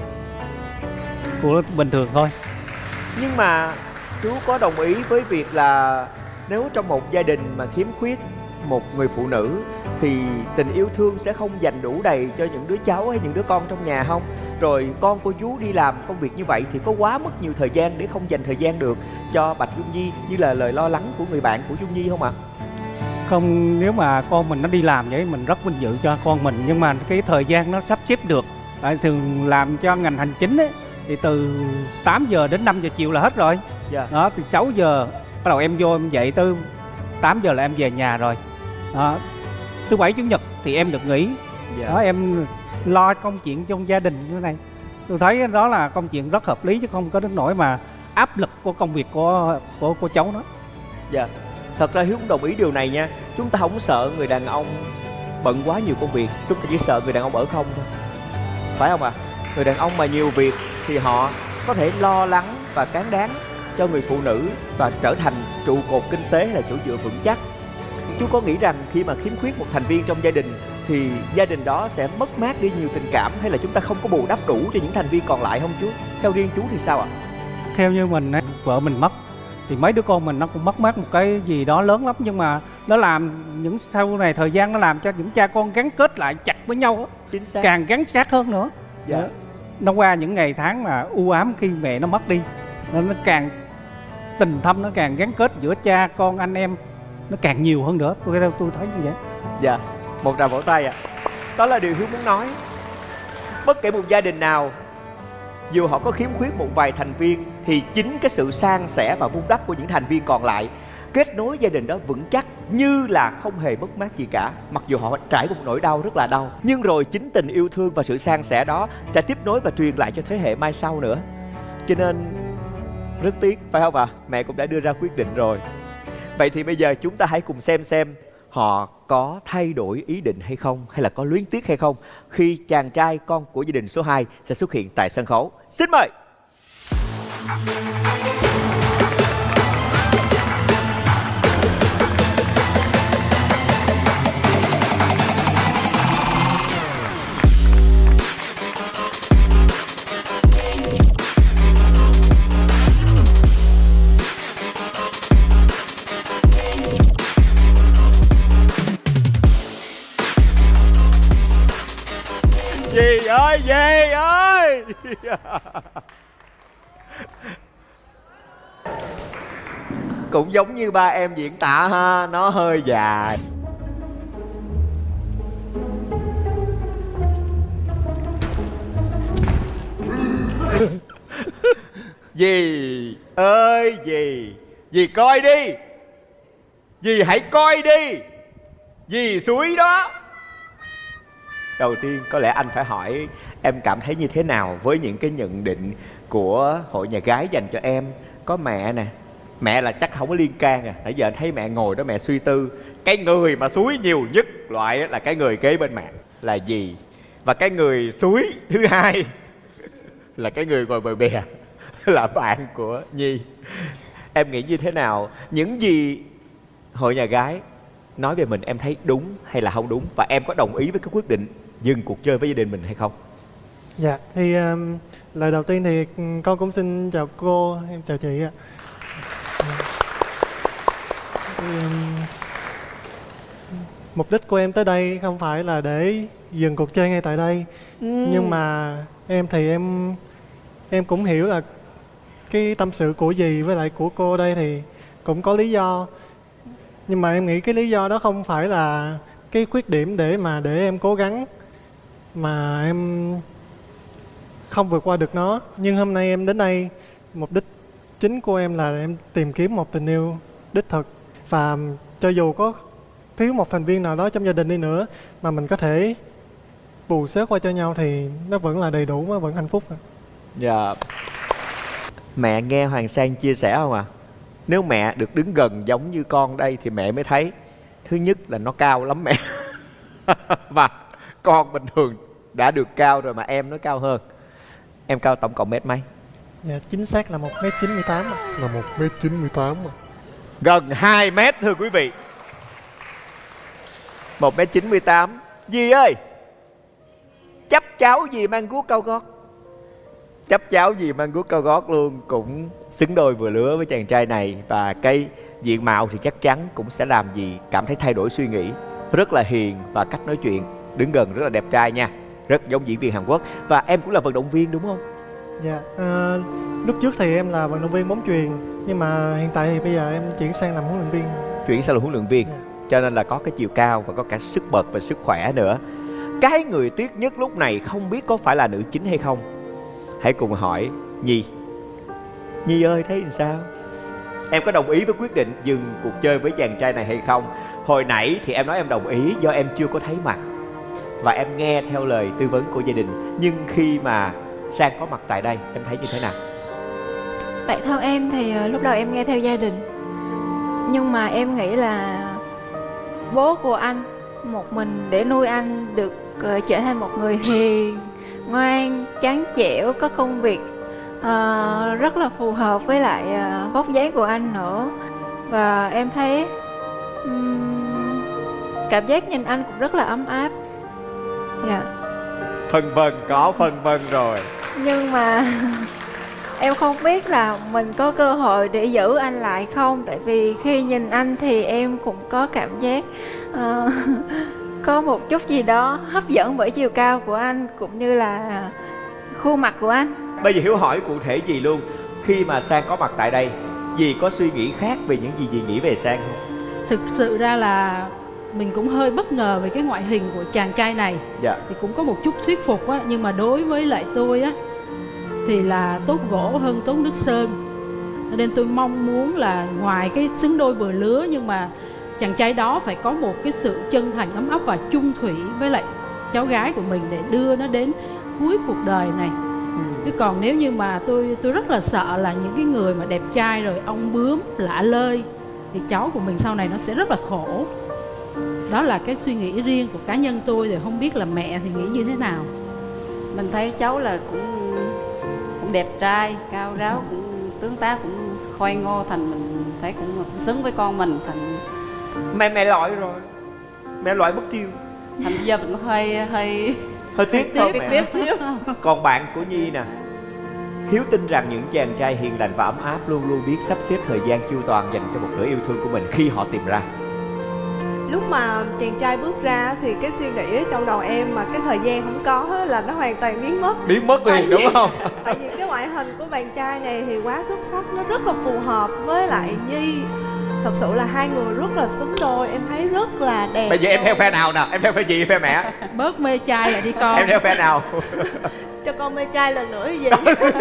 bình thường thôi. Nhưng mà chú có đồng ý với việc là nếu trong một gia đình mà khiếm khuyết một người phụ nữ thì tình yêu thương sẽ không dành đủ đầy cho những đứa cháu hay những đứa con trong nhà không? Rồi con của chú đi làm công việc như vậy thì có quá mất nhiều thời gian để không dành thời gian được cho Bạch Dung Nhi như là lời lo lắng của người bạn của Dung Nhi không ạ? Không, nếu mà con mình nó đi làm vậy mình rất vinh dự cho con mình, nhưng mà cái thời gian nó sắp xếp được. Tại thường làm cho ngành hành chính ấy, thì từ 8 giờ đến 5 giờ chiều là hết rồi. Đó, thì 6 giờ bắt đầu em vô em dậy tới 8 giờ là em về nhà rồi. Đó, thứ bảy chủ nhật thì em được nghỉ. Đó, em lo công chuyện trong gia đình như thế này. Tôi thấy đó là công chuyện rất hợp lý chứ không có đến nỗi mà áp lực của công việc của cháu đó. Dạ. Thật ra Hiếu cũng đồng ý điều này nha. Chúng ta không sợ người đàn ông bận quá nhiều công việc, chúng ta chỉ sợ người đàn ông ở không thôi, phải không ạ? Người đàn ông mà nhiều việc thì họ có thể lo lắng và cán đáng cho người phụ nữ và trở thành trụ cột kinh tế hay là chỗ dựa vững chắc. Chú có nghĩ rằng khi mà khiếm khuyết một thành viên trong gia đình thì gia đình đó sẽ mất mát đi nhiều tình cảm, hay là chúng ta không có bù đắp đủ cho những thành viên còn lại không chú? Theo riêng chú thì sao ạ? Theo như mình, vợ mình mất thì mấy đứa con mình nó cũng mất mát một cái gì đó lớn lắm, nhưng mà nó làm những sau này thời gian nó làm cho những cha con gắn kết lại chặt với nhau, chính xác, càng gắn sát hơn nữa. Dạ. Nó qua những ngày tháng mà u ám khi mẹ nó mất đi, nên nó càng tình thâm, nó càng gắn kết giữa cha con anh em nó càng nhiều hơn nữa. Tôi thấy như vậy. Dạ, một tràng vỗ tay ạ. Đó là điều Hiếu muốn nói. Bất kể một gia đình nào, dù họ có khiếm khuyết một vài thành viên thì chính cái sự san sẻ và vun đắp của những thành viên còn lại kết nối gia đình đó vững chắc như là không hề mất mát gì cả. Mặc dù họ trải một nỗi đau rất là đau, nhưng rồi chính tình yêu thương và sự san sẻ đó sẽ tiếp nối và truyền lại cho thế hệ mai sau nữa. Cho nên rất tiếc, phải không ạ? Mẹ cũng đã đưa ra quyết định rồi. Vậy thì bây giờ chúng ta hãy cùng xem họ có thay đổi ý định hay không, hay là có luyến tiếc hay không khi chàng trai con của gia đình số 2 sẽ xuất hiện tại sân khấu. Xin mời. Dì ơi, dì ơi. Cũng giống như ba em diễn tả ha, nó hơi dài. Dì ơi, dì coi đi, dì hãy coi đi, dì suối đó. Đầu tiên có lẽ anh phải hỏi em cảm thấy như thế nào với những cái nhận định của hội nhà gái dành cho em. Có mẹ nè, mẹ là chắc không có liên can à. Nãy giờ anh thấy mẹ ngồi đó mẹ suy tư. Cái người mà xúi nhiều nhất loại là cái người kế bên mẹ là dì. Và cái người xúi thứ hai là cái người ngồi bờ bè là bạn của Nhi. Em nghĩ như thế nào? Những gì hội nhà gái nói về mình em thấy đúng hay là không đúng? Và em có đồng ý với cái quyết định dừng cuộc chơi với gia đình mình hay không? Dạ, thì lời đầu tiên thì con cũng xin chào cô, em chào chị ạ. Mục đích của em tới đây không phải là để dừng cuộc chơi ngay tại đây. Nhưng mà em thì em cũng hiểu là cái tâm sự của dì với lại của cô đây thì cũng có lý do. Nhưng mà em nghĩ cái lý do đó không phải là cái khuyết điểm để em cố gắng mà em không vượt qua được nó. Nhưng hôm nay em đến đây, mục đích chính của em là em tìm kiếm một tình yêu đích thực. Và cho dù có thiếu một thành viên nào đó trong gia đình đi nữa mà mình có thể bù xếp qua cho nhau thì nó vẫn là đầy đủ, nó vẫn hạnh phúc. Dạ. Mẹ nghe Hoàng Sang chia sẻ không ạ? Nếu mẹ được đứng gần giống như con đây thì mẹ mới thấy, thứ nhất là nó cao lắm mẹ. Và con bình thường đã được cao rồi mà em nó cao hơn. Em cao tổng cộng mét mấy? Dạ chính xác là 1m98. Là 1m98 mà. Gần 2 mét thưa quý vị. 1m98. Dì ơi, chấp cháu dì mang guốc cao gót. Chấp cháu dì mang guốc cao gót luôn. Cũng xứng đôi vừa lứa với chàng trai này. Và cái diện mạo thì chắc chắn cũng sẽ làm dì cảm thấy thay đổi suy nghĩ. Rất là hiền và cách nói chuyện đứng gần rất là đẹp trai nha. Rất giống diễn viên Hàn Quốc. Và em cũng là vận động viên đúng không? Dạ, lúc trước thì em là vận động viên bóng chuyền. Nhưng mà hiện tại thì bây giờ em chuyển sang làm huấn luyện viên. Chuyển sang làm huấn luyện viên. Cho nên là có cái chiều cao và có cả sức bật và sức khỏe nữa. Cái người tiếc nhất lúc này không biết có phải là nữ chính hay không. Hãy cùng hỏi Nhi. Nhi ơi, thấy sao? Em có đồng ý với quyết định dừng cuộc chơi với chàng trai này hay không? Hồi nãy thì em nói em đồng ý do em chưa có thấy mặt và em nghe theo lời tư vấn của gia đình. Nhưng khi mà Sang có mặt tại đây, em thấy như thế nào? Bản thân em thì lúc đầu em nghe theo gia đình. Nhưng mà em nghĩ là bố của anh một mình để nuôi anh được trở thành một người hiền, ngoan, trắng trẻo, có công việc rất là phù hợp với lại vóc dáng của anh nữa. Và em thấy cảm giác nhìn anh cũng rất là ấm áp. Dạ. Phân vân, có phân vân rồi. Nhưng mà em không biết là mình có cơ hội để giữ anh lại không. Tại vì khi nhìn anh thì em cũng có cảm giác có một chút gì đó hấp dẫn bởi chiều cao của anh cũng như là khuôn mặt của anh. Bây giờ Hiếu hỏi cụ thể gì luôn. Khi mà Sang có mặt tại đây, dì có suy nghĩ khác về những gì dì nghĩ về Sang không? Thực sự ra là mình cũng hơi bất ngờ về cái ngoại hình của chàng trai này. Dạ. Thì cũng có một chút thuyết phục á. Nhưng mà đối với lại tôi á thì là tốt gỗ hơn tốt nước sơn. Nên tôi mong muốn là ngoài cái xứng đôi vừa lứa, nhưng mà chàng trai đó phải có một cái sự chân thành, ấm áp và chung thủy với lại cháu gái của mình để đưa nó đến cuối cuộc đời này. Chứ còn nếu như mà tôi rất là sợ là những cái người mà đẹp trai rồi ong bướm lả lơi thì cháu của mình sau này nó sẽ rất là khổ. Đó là cái suy nghĩ riêng của cá nhân tôi, thì không biết là mẹ thì nghĩ như thế nào. Mình thấy cháu là cũng đẹp trai, cao ráo, cũng tướng tá cũng khôi ngô, thành mình thấy cũng xứng với con mình. Thành mẹ loại rồi, mẹ loại mất tiêu. Thành bây giờ mình cũng hơi tiếc xíu. Còn bạn của Nhi nè, Hiếu tin rằng những chàng trai hiền lành và ấm áp luôn luôn biết sắp xếp thời gian chu toàn dành cho một nửa yêu thương của mình khi họ tìm ra. Lúc mà chàng trai bước ra thì cái suy nghĩ ở trong đầu em mà cái thời gian không có là nó hoàn toàn biến mất liền đúng không? Tại vì cái ngoại hình của bạn trai này thì quá xuất sắc, nó rất là phù hợp với lại Nhi. Thật sự là hai người rất là xứng đôi, em thấy rất là đẹp. Bây giờ em theo phe nào nè? Em theo phe gì, phe mẹ? Bớt mê trai lại đi con. Em theo phe nào? Cho con mê trai lần nữa gì?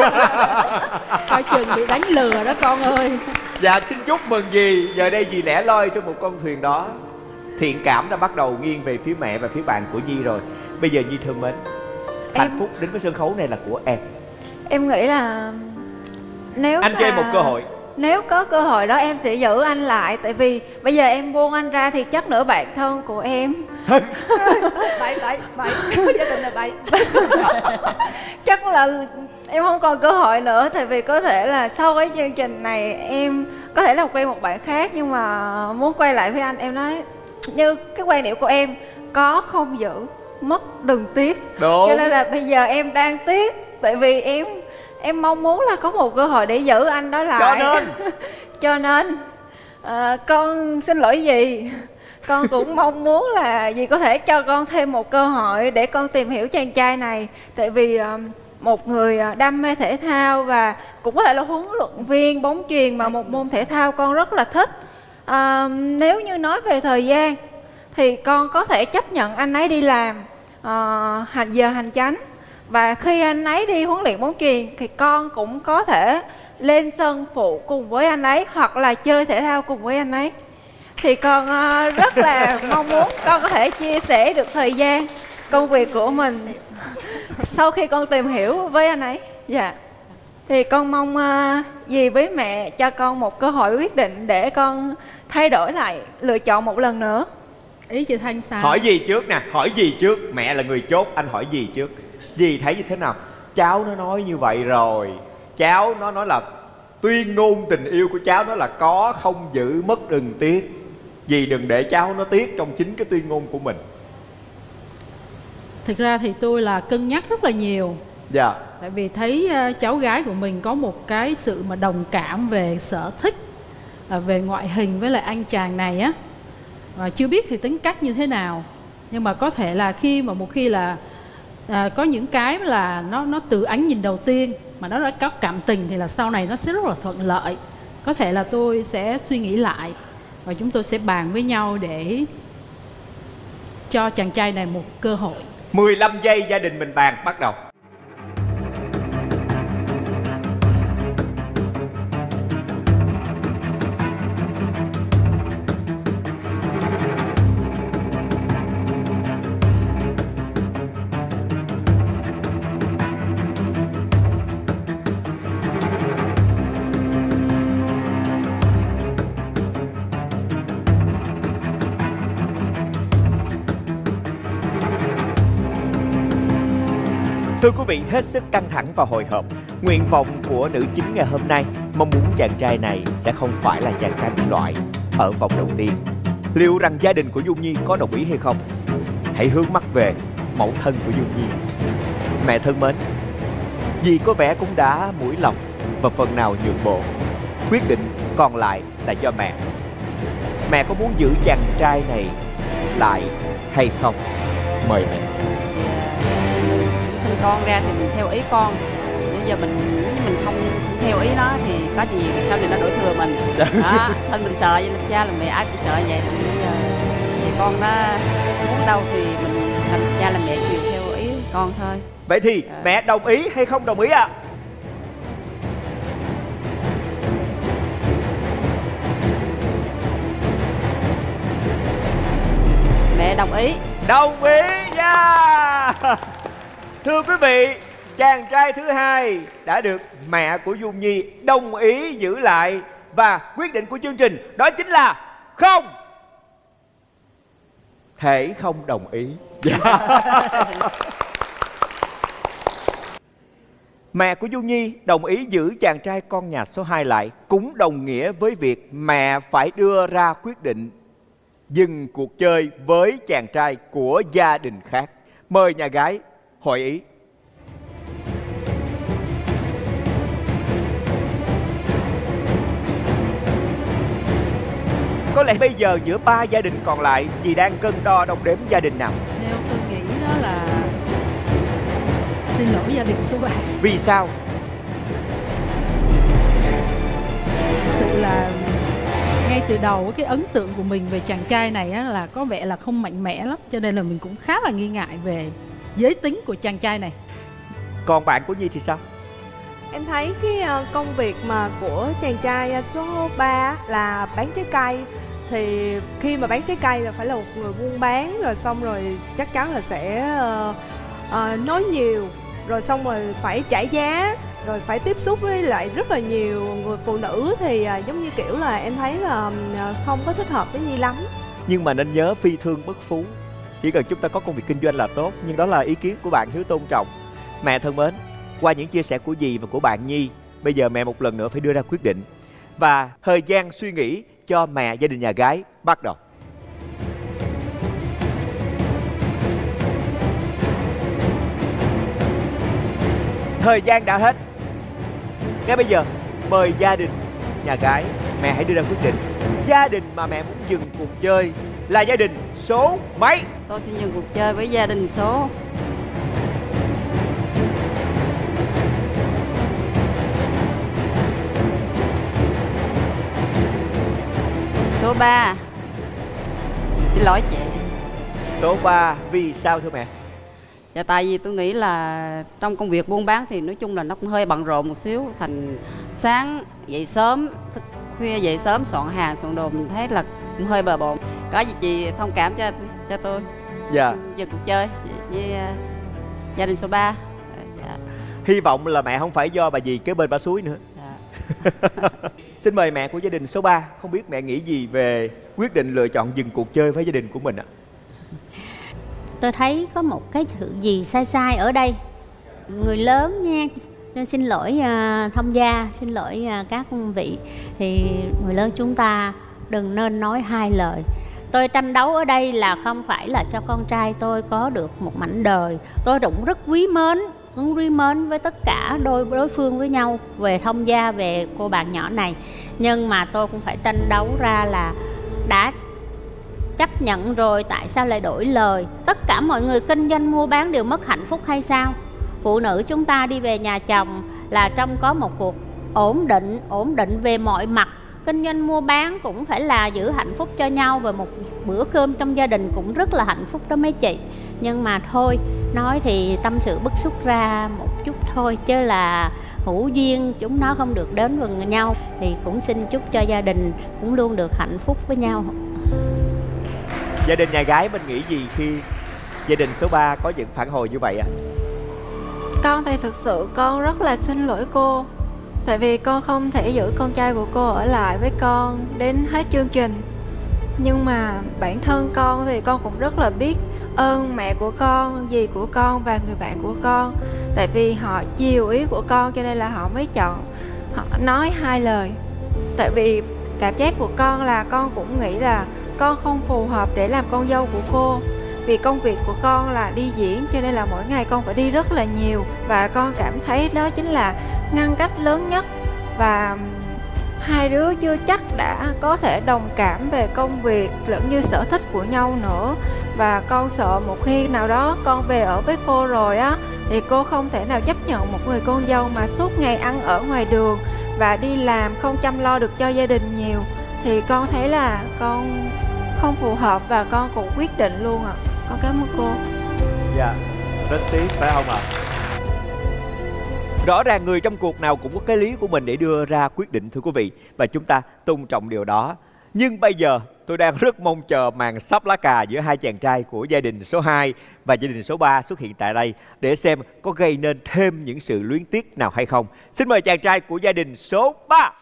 Coi chừng bị đánh lừa đó con ơi. Dạ xin chúc mừng dì. Giờ đây dì lẻ loi trong một con thuyền đó. Thiện cảm đã bắt đầu nghiêng về phía mẹ và phía bạn của Nhi rồi. Bây giờ Nhi thân mến, hạnh phúc đến với sân khấu này là của em. Em nghĩ là nếu anh cho em một cơ hội. Nếu có cơ hội đó em sẽ giữ anh lại. Tại vì bây giờ em buông anh ra thì chắc nữa bạn thân của em bậy gia đình là bậy. Chắc là em không còn cơ hội nữa. Tại vì có thể là sau cái chương trình này em có thể là quen một bạn khác, nhưng mà muốn quay lại với anh, em nói như cái quan điểm của em, có không giữ, mất đừng tiếc. Đúng. Cho nên là bây giờ em đang tiếc. Tại vì em mong muốn là có một cơ hội để giữ anh đó lại. Cho nên con xin lỗi dì. Con cũng mong muốn là dì có thể cho con thêm một cơ hội để con tìm hiểu chàng trai này. Tại vì một người đam mê thể thao và cũng có thể là huấn luyện viên bóng chuyền, mà một môn thể thao con rất là thích. Nếu như nói về thời gian thì con có thể chấp nhận anh ấy đi làm giờ hành chánh, và khi anh ấy đi huấn luyện bóng chuyền thì con cũng có thể lên sân phụ cùng với anh ấy hoặc là chơi thể thao cùng với anh ấy. Thì con rất là mong muốn con có thể chia sẻ được thời gian công việc của mình sau khi con tìm hiểu với anh ấy. Dạ. Thì con mong dì với mẹ cho con một cơ hội quyết định để con thay đổi lại, lựa chọn một lần nữa. Ý chị Thanh sao? Hỏi gì trước nè, hỏi gì trước. Mẹ là người chốt, anh hỏi gì trước. Dì thấy như thế nào? Cháu nó nói như vậy rồi. Cháu nó nói là tuyên ngôn tình yêu của cháu nó là có không giữ mất đừng tiếc. Dì đừng để cháu nó tiếc trong chính cái tuyên ngôn của mình. Thực ra thì tôi là cân nhắc rất là nhiều. Dạ. Tại vì thấy cháu gái của mình có một cái sự mà đồng cảm về sở thích, về ngoại hình với lại anh chàng này á. Và chưa biết thì tính cách như thế nào. Nhưng mà có thể là một khi là có những cái là nó từ ánh nhìn đầu tiên mà nó đã có cảm tình thì là sau này nó sẽ rất là thuận lợi. Có thể là tôi sẽ suy nghĩ lại và chúng tôi sẽ bàn với nhau để cho chàng trai này một cơ hội. 15 giây gia đình mình bàn, bắt đầu. Thưa quý vị, hết sức căng thẳng và hồi hộp. Nguyện vọng của nữ chính ngày hôm nay mong muốn chàng trai này sẽ không phải là chàng trai bị loại ở vòng đầu tiên. Liệu rằng gia đình của Dung Nhi có đồng ý hay không? Hãy hướng mắt về mẫu thân của Dung Nhi. Mẹ thân mến, dì có vẻ cũng đã mũi lòng và phần nào nhượng bộ. Quyết định còn lại là do mẹ. Mẹ có muốn giữ chàng trai này lại hay không? Mời mẹ. Sinh con ra thì mình theo ý con. Bây giờ nếu mình không theo ý nó thì có gì sau này nó đổ thừa mình. Đó, thân mình sợ, vậy là cha là mẹ ai cũng sợ vậy. Bây giờ thì con nó muốn đâu thì mình làm cha làm mẹ chiều theo ý con thôi. Vậy thì mẹ đồng ý hay không đồng ý ạ? Mẹ đồng ý. Đồng ý nha. Thưa quý vị, chàng trai thứ hai đã được mẹ của Dung Nhi đồng ý giữ lại. Và quyết định của chương trình đó chính là không thể không đồng ý. Mẹ của Dung Nhi đồng ý giữ chàng trai con nhà số 2 lại, cũng đồng nghĩa với việc mẹ phải đưa ra quyết định dừng cuộc chơi với chàng trai của gia đình khác. Mời nhà gái hội ý. Có lẽ bây giờ giữa 3 gia đình còn lại, dì đang cân đo đong đếm gia đình nào? Theo tôi nghĩ đó là xin lỗi gia đình số 3. Vì sao? Thực sự là ngay từ đầu cái ấn tượng của mình về chàng trai này á, là có vẻ là không mạnh mẽ lắm, cho nên là mình cũng khá là nghi ngại về giới tính của chàng trai này. Còn bạn của Nhi thì sao? Em thấy cái công việc mà của chàng trai số 3 là bán trái cây. Thì khi mà bán trái cây là phải là một người buôn bán, rồi xong rồi chắc chắn là sẽ nói nhiều, rồi xong rồi phải trả giá, rồi phải tiếp xúc với lại rất là nhiều người phụ nữ. Thì giống như kiểu là em thấy là không có thích hợp với Nhi lắm. Nhưng mà nên nhớ phi thương bất phú. Chỉ cần chúng ta có công việc kinh doanh là tốt. Nhưng đó là ý kiến của bạn, hiếu tôn trọng. Mẹ thân mến, qua những chia sẻ của dì và của bạn Nhi, bây giờ mẹ một lần nữa phải đưa ra quyết định. Và thời gian suy nghĩ cho mẹ gia đình nhà gái bắt đầu. Thời gian đã hết. Ngay bây giờ mời gia đình nhà gái, mẹ hãy đưa ra quyết định. Gia đình mà mẹ muốn dừng cuộc chơi là gia đình số mấy? Tôi sẽ dừng cuộc chơi với gia đình số số 3. Xin lỗi chị. Số 3, vì sao thưa mẹ? Dạ tại vì tôi nghĩ là trong công việc buôn bán thì nói chung là nó cũng hơi bận rộn một xíu. Thành sáng dậy sớm, thức khuya dậy sớm soạn hàng soạn đồ, mình thấy là cũng hơi bờ bộn. Có gì chị thông cảm cho tôi. Dạ. Xin dừng cuộc chơi với gia đình số 3. Dạ. Hy vọng là mẹ không phải do bà dì kế bên bà suối nữa. Xin mời mẹ của gia đình số 3. Không biết mẹ nghĩ gì về quyết định lựa chọn dừng cuộc chơi với gia đình của mình ạ? Tôi thấy có một cái sự gì sai sai ở đây. Người lớn nha, nên xin lỗi thông gia, xin lỗi các vị. Thì người lớn chúng ta đừng nên nói hai lời. Tôi tranh đấu ở đây là không phải là cho con trai tôi có được một mảnh đời. Tôi cũng rất quý mến với tất cả đối phương với nhau về thông gia, về cô bạn nhỏ này. Nhưng mà tôi cũng phải tranh đấu ra là đã chấp nhận rồi, tại sao lại đổi lời? Tất cả mọi người kinh doanh mua bán đều mất hạnh phúc hay sao? Phụ nữ chúng ta đi về nhà chồng là trong có một cuộc ổn định về mọi mặt. Kinh doanh mua bán cũng phải là giữ hạnh phúc cho nhau, và một bữa cơm trong gia đình cũng rất là hạnh phúc đó mấy chị. Nhưng mà thôi, nói thì tâm sự bức xúc ra một chút thôi, chứ là hữu duyên chúng nó không được đến với nhau. Thì cũng xin chúc cho gia đình cũng luôn được hạnh phúc với nhau. Gia đình nhà gái mình nghĩ gì khi gia đình số 3 có những phản hồi như vậy ạ? Con thì thực sự con rất là xin lỗi cô. Tại vì con không thể giữ con trai của cô ở lại với con đến hết chương trình. Nhưng mà bản thân con thì con cũng rất là biết ơn mẹ của con, dì của con và người bạn của con. Tại vì họ chiều ý của con cho nên là họ mới chọn, họ nói hai lời. Tại vì cảm giác của con là con cũng nghĩ là con không phù hợp để làm con dâu của cô. Vì công việc của con là đi diễn cho nên là mỗi ngày con phải đi rất là nhiều. Và con cảm thấy đó chính là ngăn cách lớn nhất. Và hai đứa chưa chắc đã có thể đồng cảm về công việc lẫn như sở thích của nhau nữa. Và con sợ một khi nào đó con về ở với cô rồi á, thì cô không thể nào chấp nhận một người con dâu mà suốt ngày ăn ở ngoài đường và đi làm không chăm lo được cho gia đình nhiều. Thì con thấy là con không phù hợp và con cũng quyết định luôn ạ. Con cảm ơn cô. Dạ, rất tiếc phải không ạ? Rõ ràng người trong cuộc nào cũng có cái lý của mình để đưa ra quyết định thưa quý vị, và chúng ta tôn trọng điều đó. Nhưng bây giờ tôi đang rất mong chờ màn sắp lá cà giữa hai chàng trai của gia đình số 2 và gia đình số 3 xuất hiện tại đây để xem có gây nên thêm những sự luyến tiếc nào hay không. Xin mời chàng trai của gia đình số 3.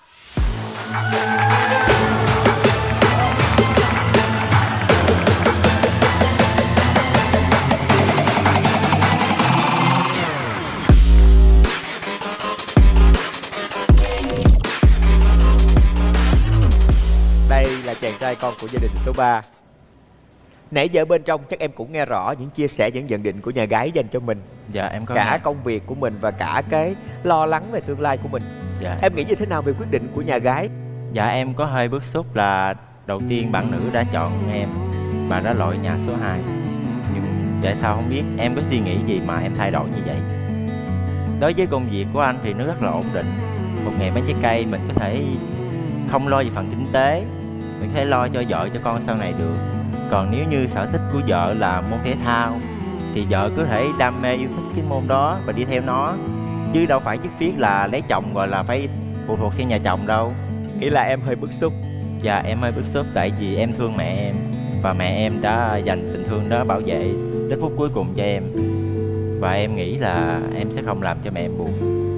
Đây là chàng trai con của gia đình số 3. Nãy giờ bên trong chắc em cũng nghe rõ những chia sẻ, những nhận định của nhà gái dành cho mình. Dạ em có cả nghe. Công việc của mình và cả cái lo lắng về tương lai của mình. Dạ. Em nghĩ như thế nào về quyết định của nhà gái? Dạ em có hơi bức xúc là đầu tiên bạn nữ đã chọn em và đã lội nhà số 2. Nhưng tại sao không biết, em có suy nghĩ gì mà em thay đổi như vậy? Đối với công việc của anh thì nó rất là ổn định. Một nghề bán trái cây mình có thể không lo về phần kinh tế, mình có thể lo cho vợ cho con sau này được. Còn nếu như sở thích của vợ là môn thể thao thì vợ có thể đam mê yêu thích cái môn đó và đi theo nó, chứ đâu phải nhất thiết là lấy chồng rồi là phải phụ thuộc theo nhà chồng đâu. Nghĩ là em hơi bức xúc. Dạ em hơi bức xúc tại vì em thương mẹ em, và mẹ em đã dành tình thương đó bảo vệ đến phút cuối cùng cho em. Và em nghĩ là em sẽ không làm cho mẹ em buồn.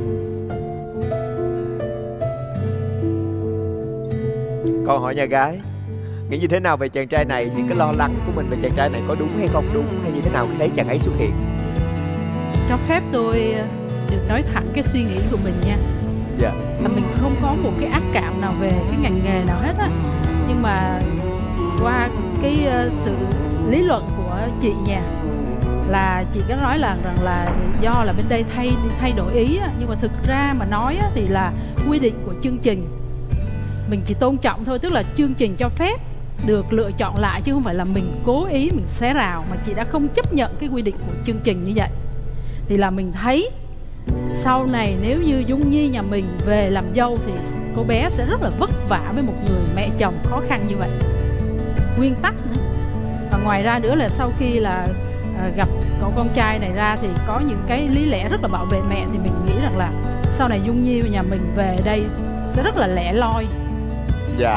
Còn hỏi nhà gái nghĩ như thế nào về chàng trai này? Những cái lo lắng của mình về chàng trai này có đúng hay không đúng, hay như thế nào khi thấy chàng ấy xuất hiện? Cho phép tôi được nói thẳng cái suy nghĩ của mình nha. Dạ. Là mình không có một cái ác cảm nào về cái ngành nghề nào hết á. Nhưng mà qua cái sự lý luận của chị nha, là chị có nói rằng là do là bên đây thay đổi ý á. Nhưng mà thực ra mà nói á, thì là quy định của chương trình mình chỉ tôn trọng thôi. Tức là chương trình cho phép được lựa chọn lại, chứ không phải là mình cố ý mình xé rào. Mà chị đã không chấp nhận cái quy định của chương trình như vậy. Thì là mình thấy sau này nếu như Dung Nhi nhà mình về làm dâu thì cô bé sẽ rất là vất vả với một người mẹ chồng khó khăn như vậy. Nguyên tắc nữa. Và ngoài ra nữa là sau khi là gặp cậu con trai này ra thì có những cái lý lẽ rất là bảo vệ mẹ. Thì mình nghĩ rằng là sau này Dung Nhi nhà mình về đây sẽ rất là lẻ loi. Dạ.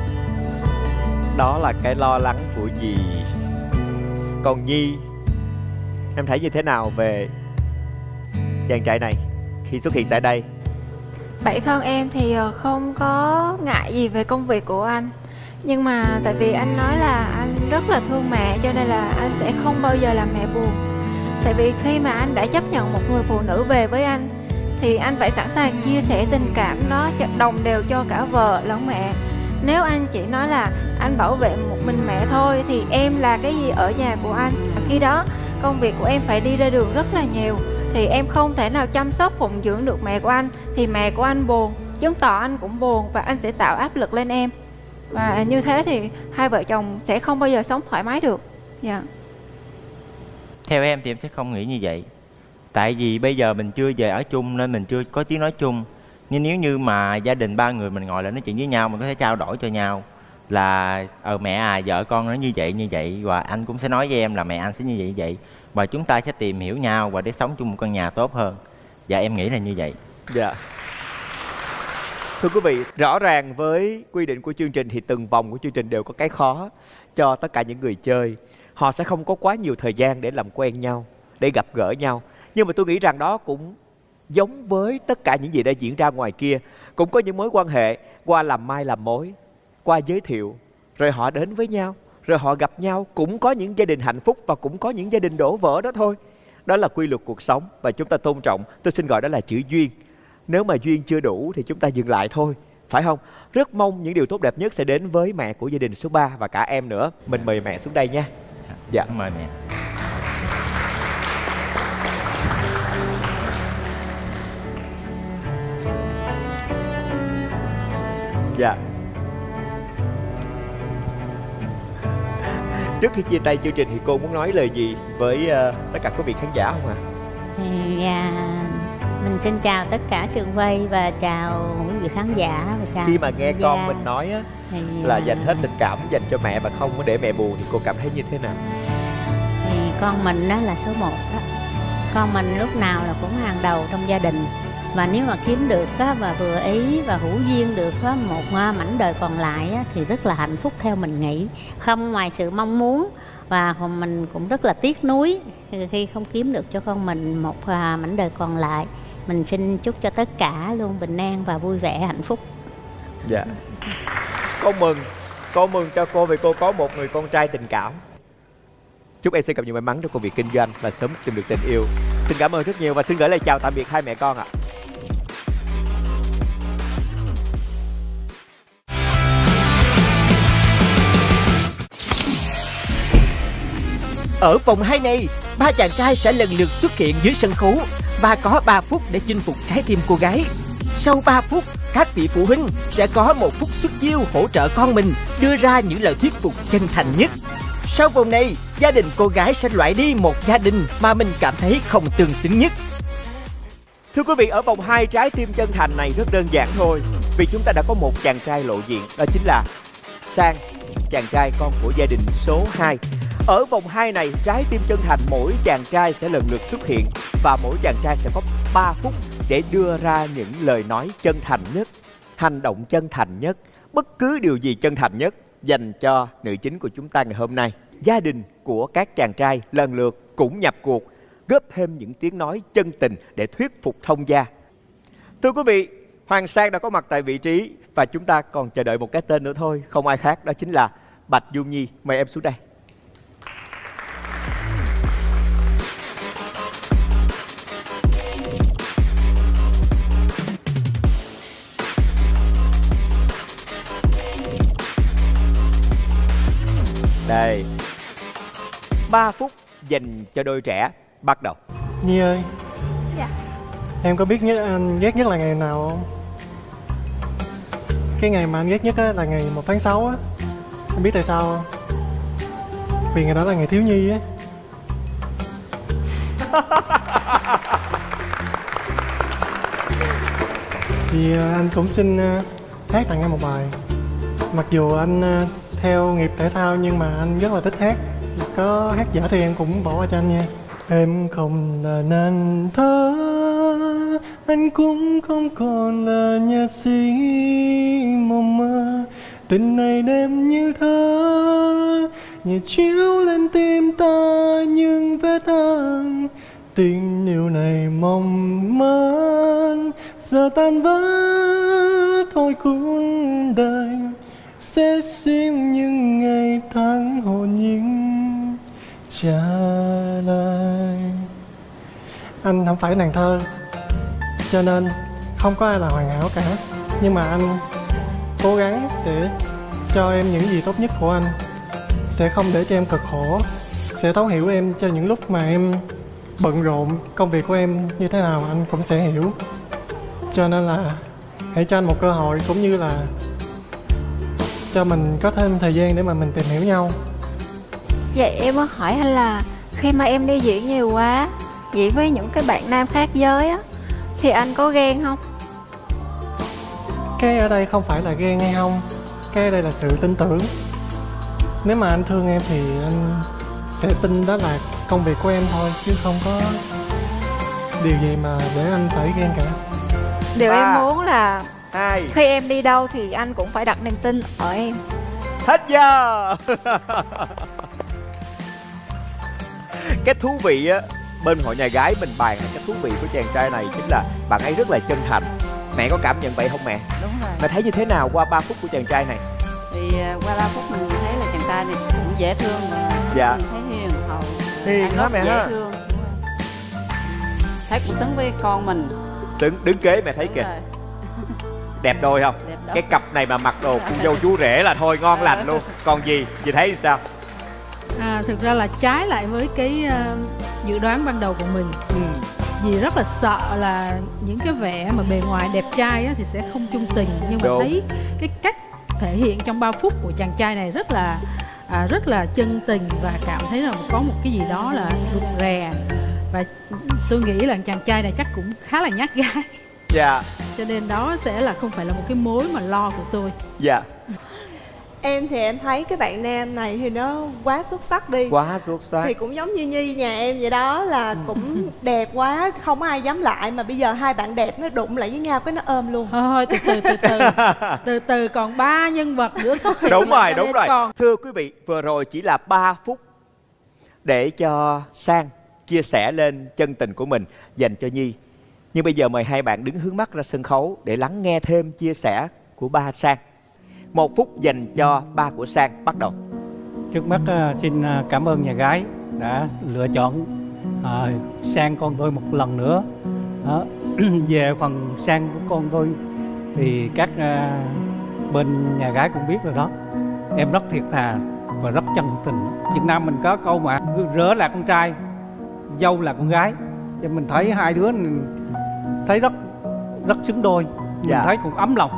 Đó là cái lo lắng của dì. Còn Nhi, em thấy như thế nào về chàng trai này? khi xuất hiện tại đây? Bản thân em thì không có ngại gì về công việc của anh. Nhưng mà tại vì anh nói là anh rất là thương mẹ, cho nên là anh sẽ không bao giờ làm mẹ buồn. Tại vì khi mà anh đã chấp nhận một người phụ nữ về với anh thì anh phải sẵn sàng chia sẻ tình cảm đó đồng đều cho cả vợ lẫn mẹ. Nếu anh chỉ nói là anh bảo vệ một mình mẹ thôi thì em là cái gì ở nhà của anh? Khi đó công việc của em phải đi ra đường rất là nhiều, thì em không thể nào chăm sóc phụng dưỡng được mẹ của anh, thì mẹ của anh buồn, chứng tỏ anh cũng buồn và anh sẽ tạo áp lực lên em. Và như thế thì hai vợ chồng sẽ không bao giờ sống thoải mái được. Dạ. Theo em thì em sẽ không nghĩ như vậy. Tại vì bây giờ mình chưa về ở chung nên mình chưa có tiếng nói chung. Nhưng nếu như mà gia đình ba người mình ngồi lại nói chuyện với nhau, mình có thể trao đổi cho nhau là mẹ à, vợ con nó như vậy, và anh cũng sẽ nói với em là mẹ anh sẽ như vậy, và chúng ta sẽ tìm hiểu nhau và để sống chung một căn nhà tốt hơn. Dạ em nghĩ là như vậy. Dạ. Thưa quý vị, rõ ràng với quy định của chương trình thì từng vòng của chương trình đều có cái khó cho tất cả những người chơi. Họ sẽ không có quá nhiều thời gian để làm quen nhau, để gặp gỡ nhau. Nhưng mà tôi nghĩ rằng đó cũng giống với tất cả những gì đã diễn ra ngoài kia. Cũng có những mối quan hệ qua làm mai làm mối, qua giới thiệu, rồi họ đến với nhau, rồi họ gặp nhau. Cũng có những gia đình hạnh phúc và cũng có những gia đình đổ vỡ đó thôi. Đó là quy luật cuộc sống và chúng ta tôn trọng. Tôi xin gọi đó là chữ duyên. Nếu mà duyên chưa đủ thì chúng ta dừng lại thôi, phải không? Rất mong những điều tốt đẹp nhất sẽ đến với mẹ của gia đình số 3 và cả em nữa. Mình mời mẹ xuống đây nha. Dạ. Mời mẹ. Dạ. Trước khi chia tay chương trình thì cô muốn nói lời gì với tất cả quý vị khán giả không ạ? Mình xin chào tất cả trường quay và chào quý vị khán giả và chào khi mà nghe con mình nói á, là dành hết tình cảm dành cho mẹ và không có để mẹ buồn thì cô cảm thấy như thế nào? Thì con mình đó là số 1 đó. Con mình lúc nào là cũng hàng đầu trong gia đình. Và nếu mà kiếm được á, và vừa ý và hữu duyên được á, một mảnh đời còn lại á, thì rất là hạnh phúc theo mình nghĩ. Không ngoài sự mong muốn, và mình cũng rất là tiếc nuối khi không kiếm được cho con mình một mảnh đời còn lại. Mình xin chúc cho tất cả luôn bình an và vui vẻ hạnh phúc. Dạ. Con mừng cho cô vì cô có một người con trai tình cảm. Chúc em sẽ gặp nhiều may mắn trong công việc kinh doanh và sớm tìm được tình yêu. Xin cảm ơn rất nhiều và xin gửi lời chào tạm biệt hai mẹ con ạ. Ở vòng 2 này, 3 chàng trai sẽ lần lượt xuất hiện dưới sân khấu và có 3 phút để chinh phục trái tim cô gái. Sau 3 phút, các vị phụ huynh sẽ có 1 phút xuất chiêu hỗ trợ con mình đưa ra những lời thuyết phục chân thành nhất. Sau vòng này, gia đình cô gái sẽ loại đi một gia đình mà mình cảm thấy không tương xứng nhất. Thưa quý vị, ở vòng 2 trái tim chân thành này rất đơn giản thôi. Vì chúng ta đã có một chàng trai lộ diện, đó chính là Sang, chàng trai con của gia đình số 2. Ở vòng 2 này, trái tim chân thành mỗi chàng trai sẽ lần lượt xuất hiện và mỗi chàng trai sẽ có 3 phút để đưa ra những lời nói chân thành nhất, hành động chân thành nhất, bất cứ điều gì chân thành nhất dành cho nữ chính của chúng ta ngày hôm nay. Gia đình của các chàng trai lần lượt cũng nhập cuộc, góp thêm những tiếng nói chân tình để thuyết phục thông gia. Thưa quý vị, Hoàng Sang đã có mặt tại vị trí và chúng ta còn chờ đợi một cái tên nữa thôi, không ai khác, đó chính là Bạch Dung Nhi. Mời em xuống đây. Đây, 3 phút dành cho đôi trẻ, bắt đầu. Nhi ơi. Dạ. Em có biết anh ghét nhất là ngày nào không? Cái ngày mà anh ghét nhất là ngày 1 tháng 6 á. Anh biết tại sao không? Vì ngày đó là ngày thiếu nhi á. Thì anh cũng xin hát tặng em một bài. Mặc dù anh theo nghiệp thể thao nhưng mà anh rất là thích hát. Có hát dở thì em cũng bỏ qua cho anh nha. Em không là nàng thơ, anh cũng không còn là nhạc sĩ mộng mơ. Tình này đêm như thơ, nhẹ chiếu lên tim ta những vết thương. Tình yêu này mong mơ giờ tan vỡ thôi cuộc đời sẽ xuyên những ngày tháng hồn nhiên trả lời. Anh không phải nàng thơ, cho nên không có ai là hoàn hảo cả. Nhưng mà anh cố gắng sẽ cho em những gì tốt nhất của anh, sẽ không để cho em cực khổ, sẽ thấu hiểu em cho những lúc mà em bận rộn. Công việc của em như thế nào anh cũng sẽ hiểu. Cho nên là hãy cho anh một cơ hội, cũng như là cho mình có thêm thời gian để mà mình tìm hiểu nhau. Vậy em muốn hỏi anh là khi mà em đi diễn nhiều quá, diễn với những cái bạn nam khác giới á, thì anh có ghen không? Cái ở đây không phải là ghen hay không, cái ở đây là sự tin tưởng. Nếu mà anh thương em thì anh sẽ tin đó là công việc của em thôi, chứ không có điều gì mà để anh phải ghen cả. Điều em muốn là khi em đi đâu thì anh cũng phải đặt niềm tin ở em. Hết giờ. Cái thú vị á, bên hội nhà gái mình bàn cái thú vị của chàng trai này chính là bạn ấy rất là chân thành. Mẹ có cảm nhận vậy không mẹ? Đúng rồi. Mẹ thấy như thế nào qua 3 phút của chàng trai này? Thì qua 3 phút mình thấy là chàng trai này cũng dễ thương mà. Dạ. Mình thấy hiền hậu. Hiền hả mẹ dễ ha? thương. Thấy cũng xứng với con mình. Đứng kế mẹ thấy kìa. Đẹp đôi không? Đẹp đôi. Cái cặp này mà mặc đồ cũng dâu chú rể là thôi ngon lành luôn. Còn gì? Chị thấy sao? Thực ra là trái lại với cái dự đoán ban đầu của mình. Dì rất là sợ là những cái vẻ mà bề ngoài đẹp trai á, thì sẽ không chung tình. Nhưng mà thấy cái cách thể hiện trong 3 phút của chàng trai này rất là chân tình, và cảm thấy là có một cái gì đó là rụt rè. Và tôi nghĩ là chàng trai này chắc cũng khá là nhát gái. Dạ. Cho nên đó sẽ là không phải là một cái mối mà lo của tôi. Dạ. Em thì em thấy cái bạn nam này thì nó quá xuất sắc đi. Quá xuất sắc. Thì cũng giống như Nhi nhà em vậy đó, là cũng đẹp quá, không ai dám lại. Mà bây giờ hai bạn đẹp nó đụng lại với nhau cái nó ôm luôn. Thôi từ từ còn 3 nhân vật nữa thôi. Đúng rồi. Thưa quý vị, vừa rồi chỉ là 3 phút để cho Sang chia sẻ lên chân tình của mình dành cho Nhi. Nhưng bây giờ mời hai bạn đứng hướng mắt ra sân khấu để lắng nghe thêm chia sẻ của ba Sang. 1 phút dành cho ba của Sang, bắt đầu. Trước mắt xin cảm ơn nhà gái đã lựa chọn Sang con tôi một lần nữa. Về phần Sang của con tôi thì các bên nhà gái cũng biết rồi đó. Em rất thiệt thà và rất chân tình. Việt Nam mình có câu mà rửa là con trai, dâu là con gái. Cho mình thấy hai đứa thấy rất xứng đôi. Mình thấy cũng ấm lòng.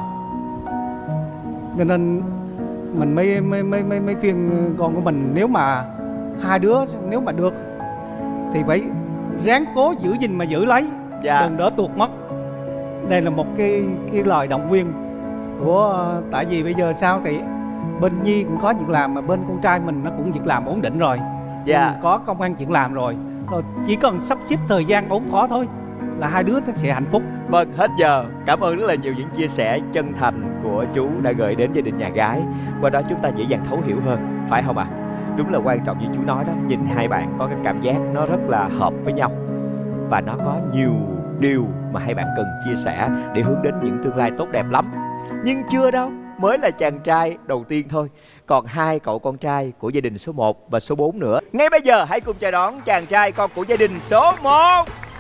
Cho nên mình mới khuyên con của mình, nếu mà hai đứa nếu mà được thì phải ráng cố giữ gìn mà giữ lấy, đừng đỡ tuột mất. Đây là một cái lời động viên của, tại vì bây giờ sao thì bên Nhi cũng có việc làm, mà bên con trai mình nó cũng việc làm ổn định rồi, có công ăn chuyện làm rồi, chỉ cần sắp xếp thời gian ổn thỏa thôi là hai đứa nó sẽ hạnh phúc. Vâng, hết giờ. Cảm ơn rất là nhiều những chia sẻ chân thành của chú đã gửi đến gia đình nhà gái. Qua đó chúng ta dễ dàng thấu hiểu hơn, phải không ạ? Đúng là quan trọng như chú nói đó, nhìn hai bạn có cái cảm giác nó rất là hợp với nhau. Và nó có nhiều điều mà hai bạn cần chia sẻ để hướng đến những tương lai tốt đẹp lắm. Nhưng chưa đâu, mới là chàng trai đầu tiên thôi. Còn 2 cậu con trai của gia đình số 1 và số 4 nữa. Ngay bây giờ hãy cùng chào đón chàng trai con của gia đình số 1.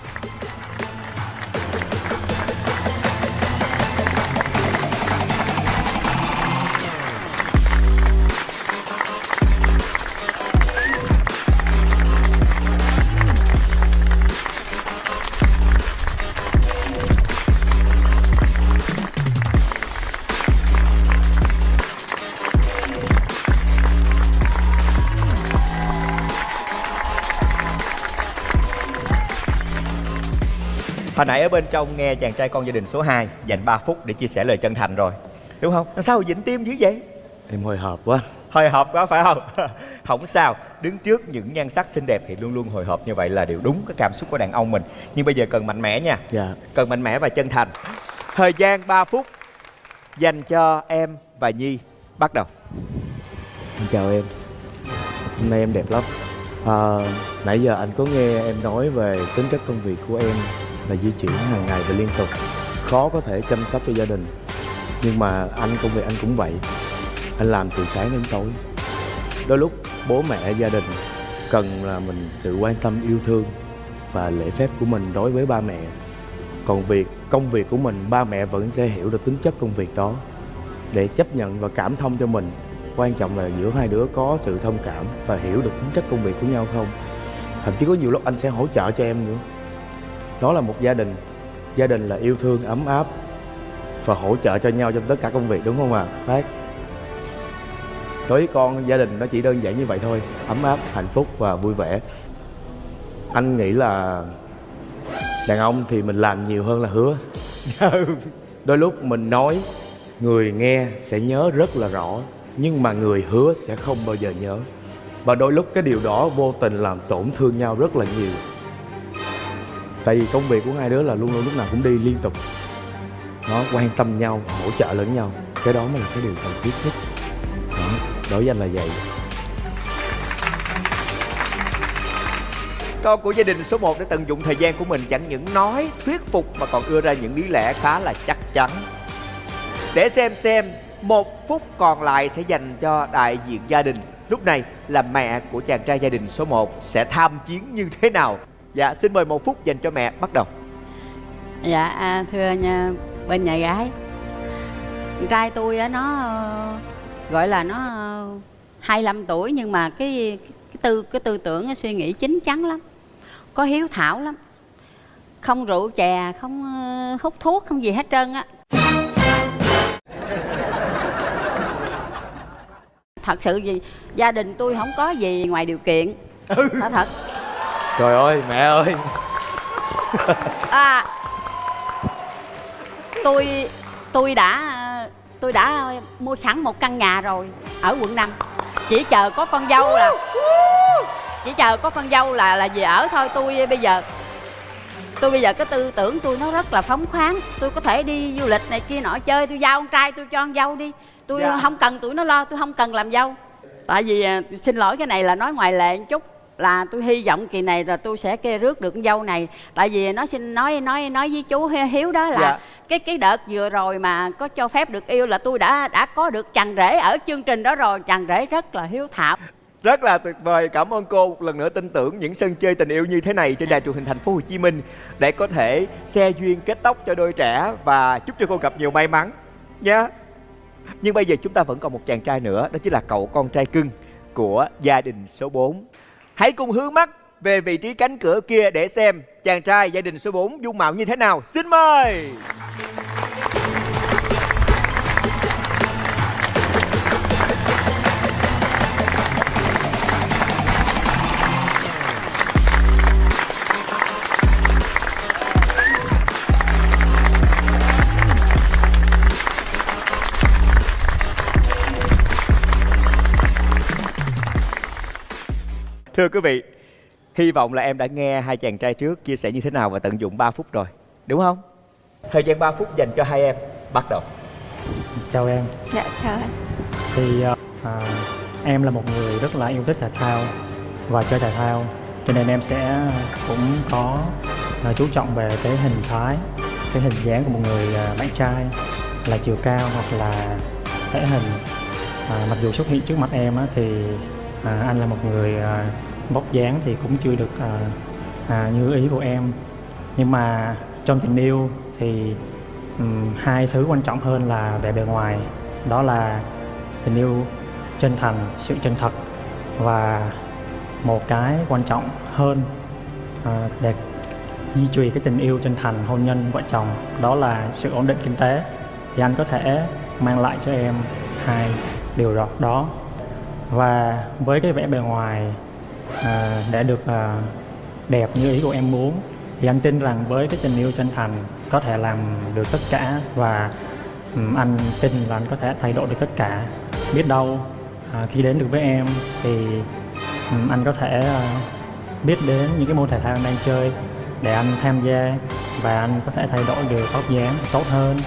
Hồi nãy ở bên trong nghe chàng trai con gia đình số 2 dành 3 phút để chia sẻ lời chân thành rồi, đúng không? Sao dịnh tim dữ vậy? Em hồi hộp quá. Hồi hộp quá phải không? Không sao, đứng trước những nhan sắc xinh đẹp thì luôn luôn hồi hộp như vậy là điều đúng cái cảm xúc của đàn ông mình. Nhưng bây giờ cần mạnh mẽ nha. Cần mạnh mẽ và chân thành. Thời gian 3 phút dành cho em và Nhi, bắt đầu. Chào em. Hôm nay em đẹp lắm. Nãy giờ anh có nghe em nói về tính chất công việc của em là di chuyển hàng ngày và liên tục. khó có thể chăm sóc cho gia đình. Nhưng mà công việc anh cũng vậy. Anh làm từ sáng đến tối. Đôi lúc bố mẹ gia đình cần là mình sự quan tâm yêu thương và lễ phép của mình đối với ba mẹ. Còn công việc của mình, ba mẹ vẫn sẽ hiểu được tính chất công việc đó để chấp nhận và cảm thông cho mình. Quan trọng là giữa hai đứa có sự thông cảm và hiểu được tính chất công việc của nhau không. Thậm chí có nhiều lúc anh sẽ hỗ trợ cho em nữa. Đó là một gia đình. Gia đình là yêu thương, ấm áp và hỗ trợ cho nhau trong tất cả công việc, đúng không ạ? Phát. Đối với con, gia đình nó chỉ đơn giản như vậy thôi. Ấm áp, hạnh phúc và vui vẻ. Anh nghĩ là đàn ông thì mình làm nhiều hơn là hứa. Đôi lúc mình nói, người nghe sẽ nhớ rất là rõ, nhưng mà người hứa sẽ không bao giờ nhớ. Và đôi lúc cái điều đó vô tình làm tổn thương nhau rất là nhiều. Tại vì công việc của hai đứa là luôn luôn lúc nào cũng đi liên tục. Nó quan tâm nhau, hỗ trợ lẫn nhau. Cái đó mới là cái điều cần thiết nhất. Đó, đối với anh là vậy. Con của gia đình số 1 đã tận dụng thời gian của mình chẳng những nói, thuyết phục mà còn đưa ra những lý lẽ khá là chắc chắn. Để xem 1 phút còn lại sẽ dành cho đại diện gia đình. Lúc này là mẹ của chàng trai gia đình số 1 sẽ tham chiến như thế nào. Dạ, xin mời 1 phút dành cho mẹ, bắt đầu. Dạ, thưa bên nhà gái, trai tôi á, nó gọi là nó 25 tuổi nhưng mà cái tư tưởng, cái suy nghĩ chín chắn lắm, có hiếu thảo lắm, không rượu chè, không hút thuốc, không gì hết trơn á. Thật sự gì gia đình tôi không có gì ngoài điều kiện. Nói thật. Trời ơi, mẹ ơi. Tôi đã mua sẵn một căn nhà rồi ở quận 5. Chỉ chờ có con dâu là về ở thôi. Tôi bây giờ cái tư tưởng tôi nó rất là phóng khoáng. Tôi có thể đi du lịch này kia nọ chơi. Tôi giao con trai tôi cho con dâu đi. Tôi không cần tụi nó lo, tôi không cần làm dâu. Tại vì xin lỗi, cái này là nói ngoài lệ một chút, là tôi hy vọng kỳ này là tôi sẽ kê rước được con dâu này. Tại vì nó xin nói với chú Hiếu đó là cái đợt vừa rồi mà có cho phép được yêu là tôi đã có được chàng rể ở chương trình đó rồi. Chàng rể rất là hiếu thảo. Rất là tuyệt vời. Cảm ơn cô một lần nữa tin tưởng những sân chơi tình yêu như thế này trên đài truyền hình Thành phố Hồ Chí Minh để có thể xe duyên kết tóc cho đôi trẻ và chúc cho cô gặp nhiều may mắn nha. Nhưng bây giờ chúng ta vẫn còn một chàng trai nữa, đó chính là cậu con trai cưng của gia đình số 4. Hãy cùng hướng mắt về vị trí cánh cửa kia để xem chàng trai gia đình số 4 dung mạo như thế nào. Xin mời. Thưa quý vị, hy vọng là em đã nghe hai chàng trai trước chia sẻ như thế nào và tận dụng 3 phút rồi, đúng không? Thời gian 3 phút dành cho hai em, bắt đầu. Chào em. Dạ, chào anh. Thì em là một người rất là yêu thích thể thao và chơi thể thao, cho nên em sẽ cũng có chú trọng về cái hình thái, cái hình dáng của một người bạn trai, là chiều cao hoặc là thể hình. Mặc dù xuất hiện trước mặt em thì anh là một người vóc dáng thì cũng chưa được như ý của em, nhưng mà trong tình yêu thì hai thứ quan trọng hơn là vẻ bề ngoài, đó là tình yêu chân thành, sự chân thật, và một cái quan trọng hơn để duy trì cái tình yêu chân thành, hôn nhân, vợ chồng, đó là sự ổn định kinh tế. Thì anh có thể mang lại cho em hai điều đó. Và với cái vẻ bề ngoài để được đẹp như ý của em muốn, thì anh tin rằng với cái tình yêu chân thành có thể làm được tất cả, và anh tin là anh có thể thay đổi được tất cả. Biết đâu khi đến được với em thì anh có thể biết đến những cái môn thể thao anh đang chơi để anh tham gia, và anh có thể thay đổi được vóc dáng tốt hơn.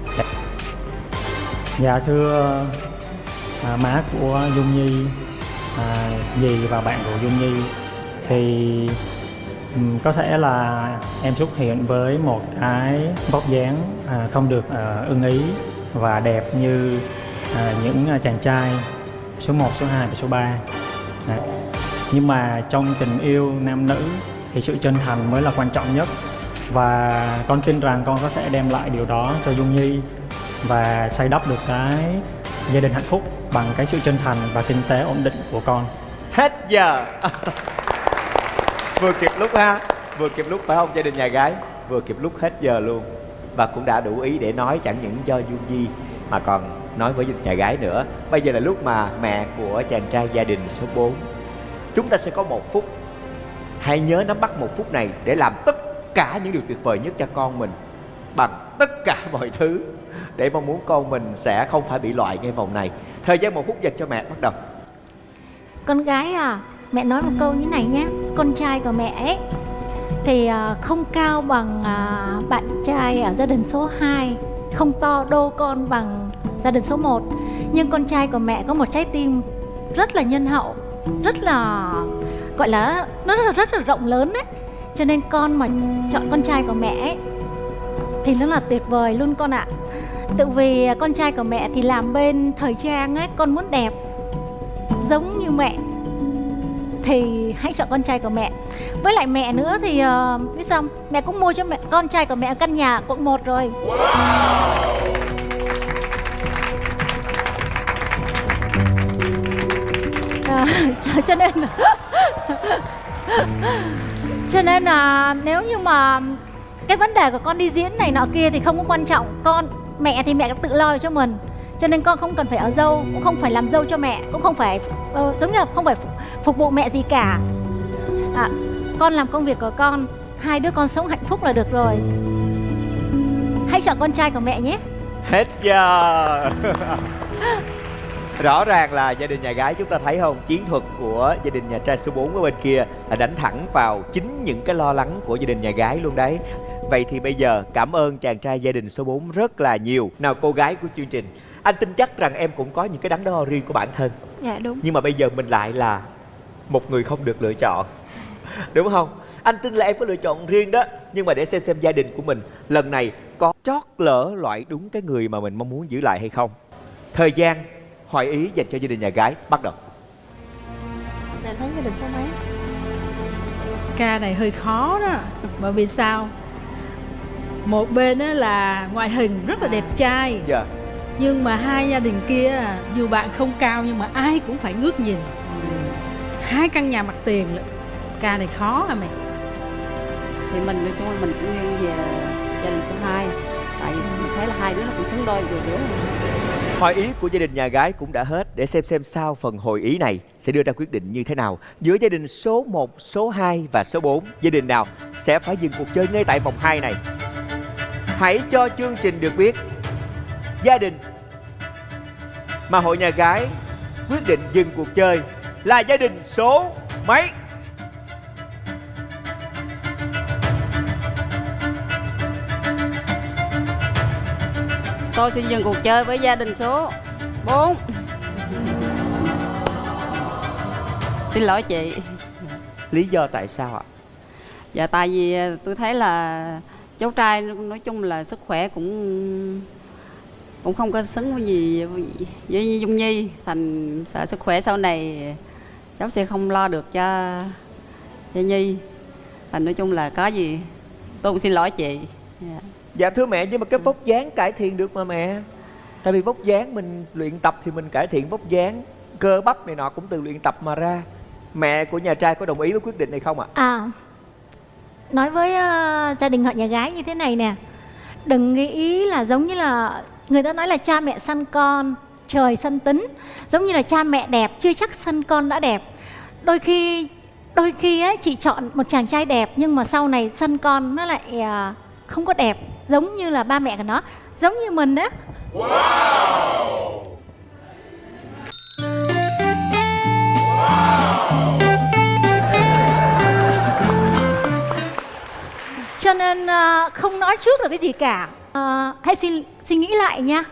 Dạ thưa má của Dung Nhi, dì và bạn của Dung Nhi, thì Có thể là em xuất hiện với một cái vóc dáng không được ưng ý và đẹp như những chàng trai số 1, số 2 và số 3. Nhưng mà trong tình yêu nam nữ thì sự chân thành mới là quan trọng nhất. Và con tin rằng con có thể đem lại điều đó cho Dung Nhi và xây đắp được cái gia đình hạnh phúc bằng cái sự chân thành và kinh tế ổn định của con. Hết giờ. Vừa kịp lúc ha, vừa kịp lúc phải không gia đình nhà gái? Vừa kịp lúc hết giờ luôn. Và cũng đã đủ ý để nói chẳng những cho Dung Nhi mà còn nói với gia đình nhà gái nữa. Bây giờ là lúc mà mẹ của chàng trai gia đình số 4. Chúng ta sẽ có 1 phút. Hãy nhớ nắm bắt 1 phút này để làm tất cả những điều tuyệt vời nhất cho con mình bằng tất cả mọi thứ, để mong muốn con mình sẽ không phải bị loại ngay vòng này. Thời gian 1 phút dành cho mẹ, bắt đầu. Con gái à, mẹ nói một câu như này nhé. Con trai của mẹ ấy thì không cao bằng bạn trai ở gia đình số 2, không to đô con bằng gia đình số 1. Nhưng con trai của mẹ có một trái tim rất là nhân hậu, rất là gọi là nó rất là rộng lớn đấy. Cho nên con mà chọn con trai của mẹ ấy, thì nó là tuyệt vời luôn con ạ. Tự vì con trai của mẹ thì làm bên thời trang ấy, con muốn đẹp giống như mẹ thì hãy chọn con trai của mẹ. Với lại mẹ nữa thì biết sao, mẹ cũng mua cho con trai của mẹ căn nhà quận 1 rồi. Cho nên là nếu như mà cái vấn đề của con đi diễn này nọ kia thì không có quan trọng. Mẹ thì mẹ tự lo được cho mình. Cho nên con không cần phải ở dâu, cũng không phải làm dâu cho mẹ, cũng không phải giống như là không phải phục vụ mẹ gì cả. Con làm công việc của con, hai đứa con sống hạnh phúc là được rồi. Hãy chọn con trai của mẹ nhé. Hết giờ. Rõ ràng là gia đình nhà gái chúng ta thấy không, chiến thuật của gia đình nhà trai số 4 ở bên kia là đánh thẳng vào chính những cái lo lắng của gia đình nhà gái luôn đấy. Vậy thì bây giờ cảm ơn chàng trai gia đình số 4 rất là nhiều. Nào cô gái của chương trình, anh tin chắc rằng em cũng có những cái đắn đo riêng của bản thân. Dạ đúng. Nhưng mà bây giờ mình lại là một người không được lựa chọn, đúng không? Anh tin là em có lựa chọn riêng đó. Nhưng mà để xem gia đình của mình lần này có chót lỡ loại đúng cái người mà mình mong muốn giữ lại hay không. Thời gian hỏi ý dành cho gia đình nhà gái, bắt đầu. Mẹ thấy gia đình số mấy? Ca này hơi khó đó. Bởi vì sao? Một bên đó là ngoại hình rất là đẹp trai, dạ. Nhưng mà hai gia đình kia dù bạn không cao nhưng mà ai cũng phải ngước nhìn. 2 căn nhà mặt tiền. Ca này khó hả mẹ? Thì mình nói chung là mình cũng nghiêng về gia đình số 2. Tại vì mình thấy là hai đứa nó cũng xứng đôi vừa đứa. Hỏi ý của gia đình nhà gái cũng đã hết. Để xem sau phần hồi ý này sẽ đưa ra quyết định như thế nào giữa gia đình số 1, số 2 và số 4. Gia đình nào sẽ phải dừng cuộc chơi ngay tại vòng 2 này? Hãy cho chương trình được biết gia đình mà hội nhà gái quyết định dừng cuộc chơi là gia đình số mấy? Tôi xin dừng cuộc chơi với gia đình số 4. Xin lỗi chị. Lý do tại sao ạ? Dạ tại vì tôi thấy là cháu trai nói chung là sức khỏe cũng không có xứng gì với Dung Nhi. Thành sợ sức khỏe sau này cháu sẽ không lo được cho Nhi. Thành nói chung là có gì tôi cũng xin lỗi chị. Dạ thưa mẹ, nhưng mà cái vóc dáng cải thiện được mà mẹ. Tại vì vóc dáng mình luyện tập thì mình cải thiện vóc dáng, cơ bắp này nọ cũng từ luyện tập mà ra. Mẹ của nhà trai có đồng ý với quyết định này không ạ? Nói với gia đình họ nhà gái như thế này nè. Đừng nghĩ là giống như là người ta nói là cha mẹ săn con, trời săn tính. Giống như là cha mẹ đẹp chưa chắc săn con đã đẹp. Đôi khi ấy, chị chọn một chàng trai đẹp nhưng mà sau này săn con nó lại không có đẹp giống như là ba mẹ của nó, giống như mình đó. Wow. Cho nên không nói trước được cái gì cả. Hãy suy nghĩ lại nha.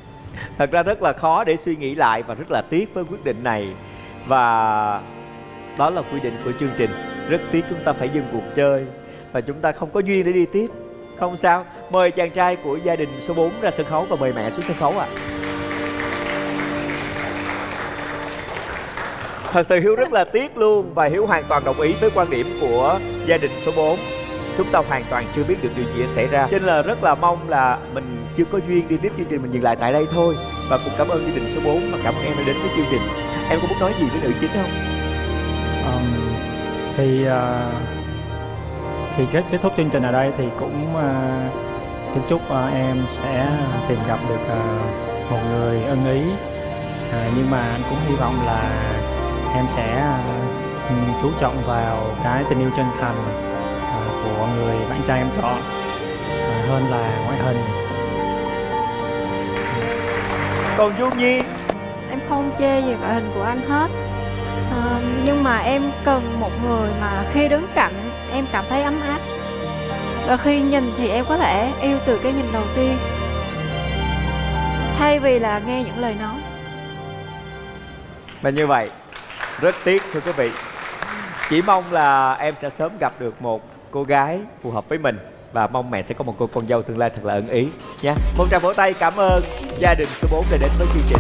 Thật ra rất là khó để suy nghĩ lại và rất là tiếc với quyết định này. Và Đó là quy định của chương trình. Rất tiếc chúng ta phải dừng cuộc chơi và chúng ta không có duyên để đi tiếp. Không sao, mời chàng trai của gia đình số 4 ra sân khấu và mời mẹ xuống sân khấu ạ. Thật sự Hiếu rất là tiếc luôn, và Hiếu hoàn toàn đồng ý với quan điểm của gia đình số 4. Chúng ta hoàn toàn chưa biết được điều gì sẽ xảy ra, cho nên là rất là mong là mình chưa có duyên đi tiếp chương trình, mình dừng lại tại đây thôi. Và cũng cảm ơn gia đình số 4 và cảm ơn em đã đến với chương trình. Em có muốn nói gì với nữ chính không? Thì kết thúc chương trình ở đây thì cũng kính chúc em sẽ tìm gặp được một người ưng ý, nhưng mà anh cũng hy vọng là em sẽ chú trọng vào cái tình yêu chân thành của người bạn trai em chọn hơn là ngoại hình. Còn Dung Nhi? Em không chê gì ngoại hình của anh hết, nhưng mà em cần một người mà khi đứng cạnh em cảm thấy ấm áp, và khi nhìn thì em có thể yêu từ cái nhìn đầu tiên thay vì là nghe những lời nói. Và như vậy rất tiếc thưa quý vị. Chỉ mong là em sẽ sớm gặp được một cô gái phù hợp với mình, và mong mẹ sẽ có một cô con dâu tương lai thật là ưng ý nha. Một tràng vỗ tay cảm ơn gia đình số 4 đã đến với chương trình.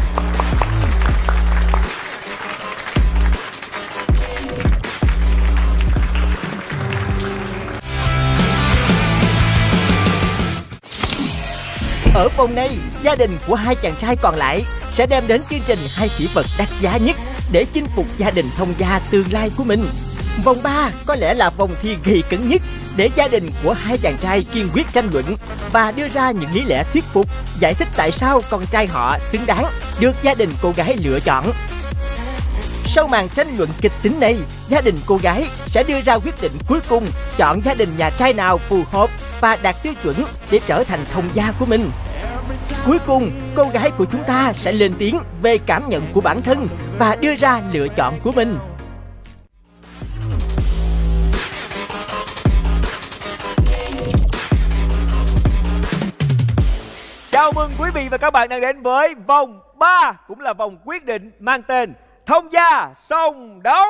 Ở vòng này, gia đình của hai chàng trai còn lại sẽ đem đến chương trình hai kỷ vật đắt giá nhất để chinh phục gia đình thông gia tương lai của mình. Vòng 3 có lẽ là vòng thi gay cấn nhất để gia đình của hai chàng trai kiên quyết tranh luận và đưa ra những lý lẽ thuyết phục, giải thích tại sao con trai họ xứng đáng được gia đình cô gái lựa chọn. Sau màn tranh luận kịch tính này, gia đình cô gái sẽ đưa ra quyết định cuối cùng chọn gia đình nhà trai nào phù hợp và đạt tiêu chuẩn để trở thành thông gia của mình. Cuối cùng, cô gái của chúng ta sẽ lên tiếng về cảm nhận của bản thân và đưa ra lựa chọn của mình. Chào mừng quý vị và các bạn đang đến với vòng 3, cũng là vòng quyết định mang tên Thông gia song đấu.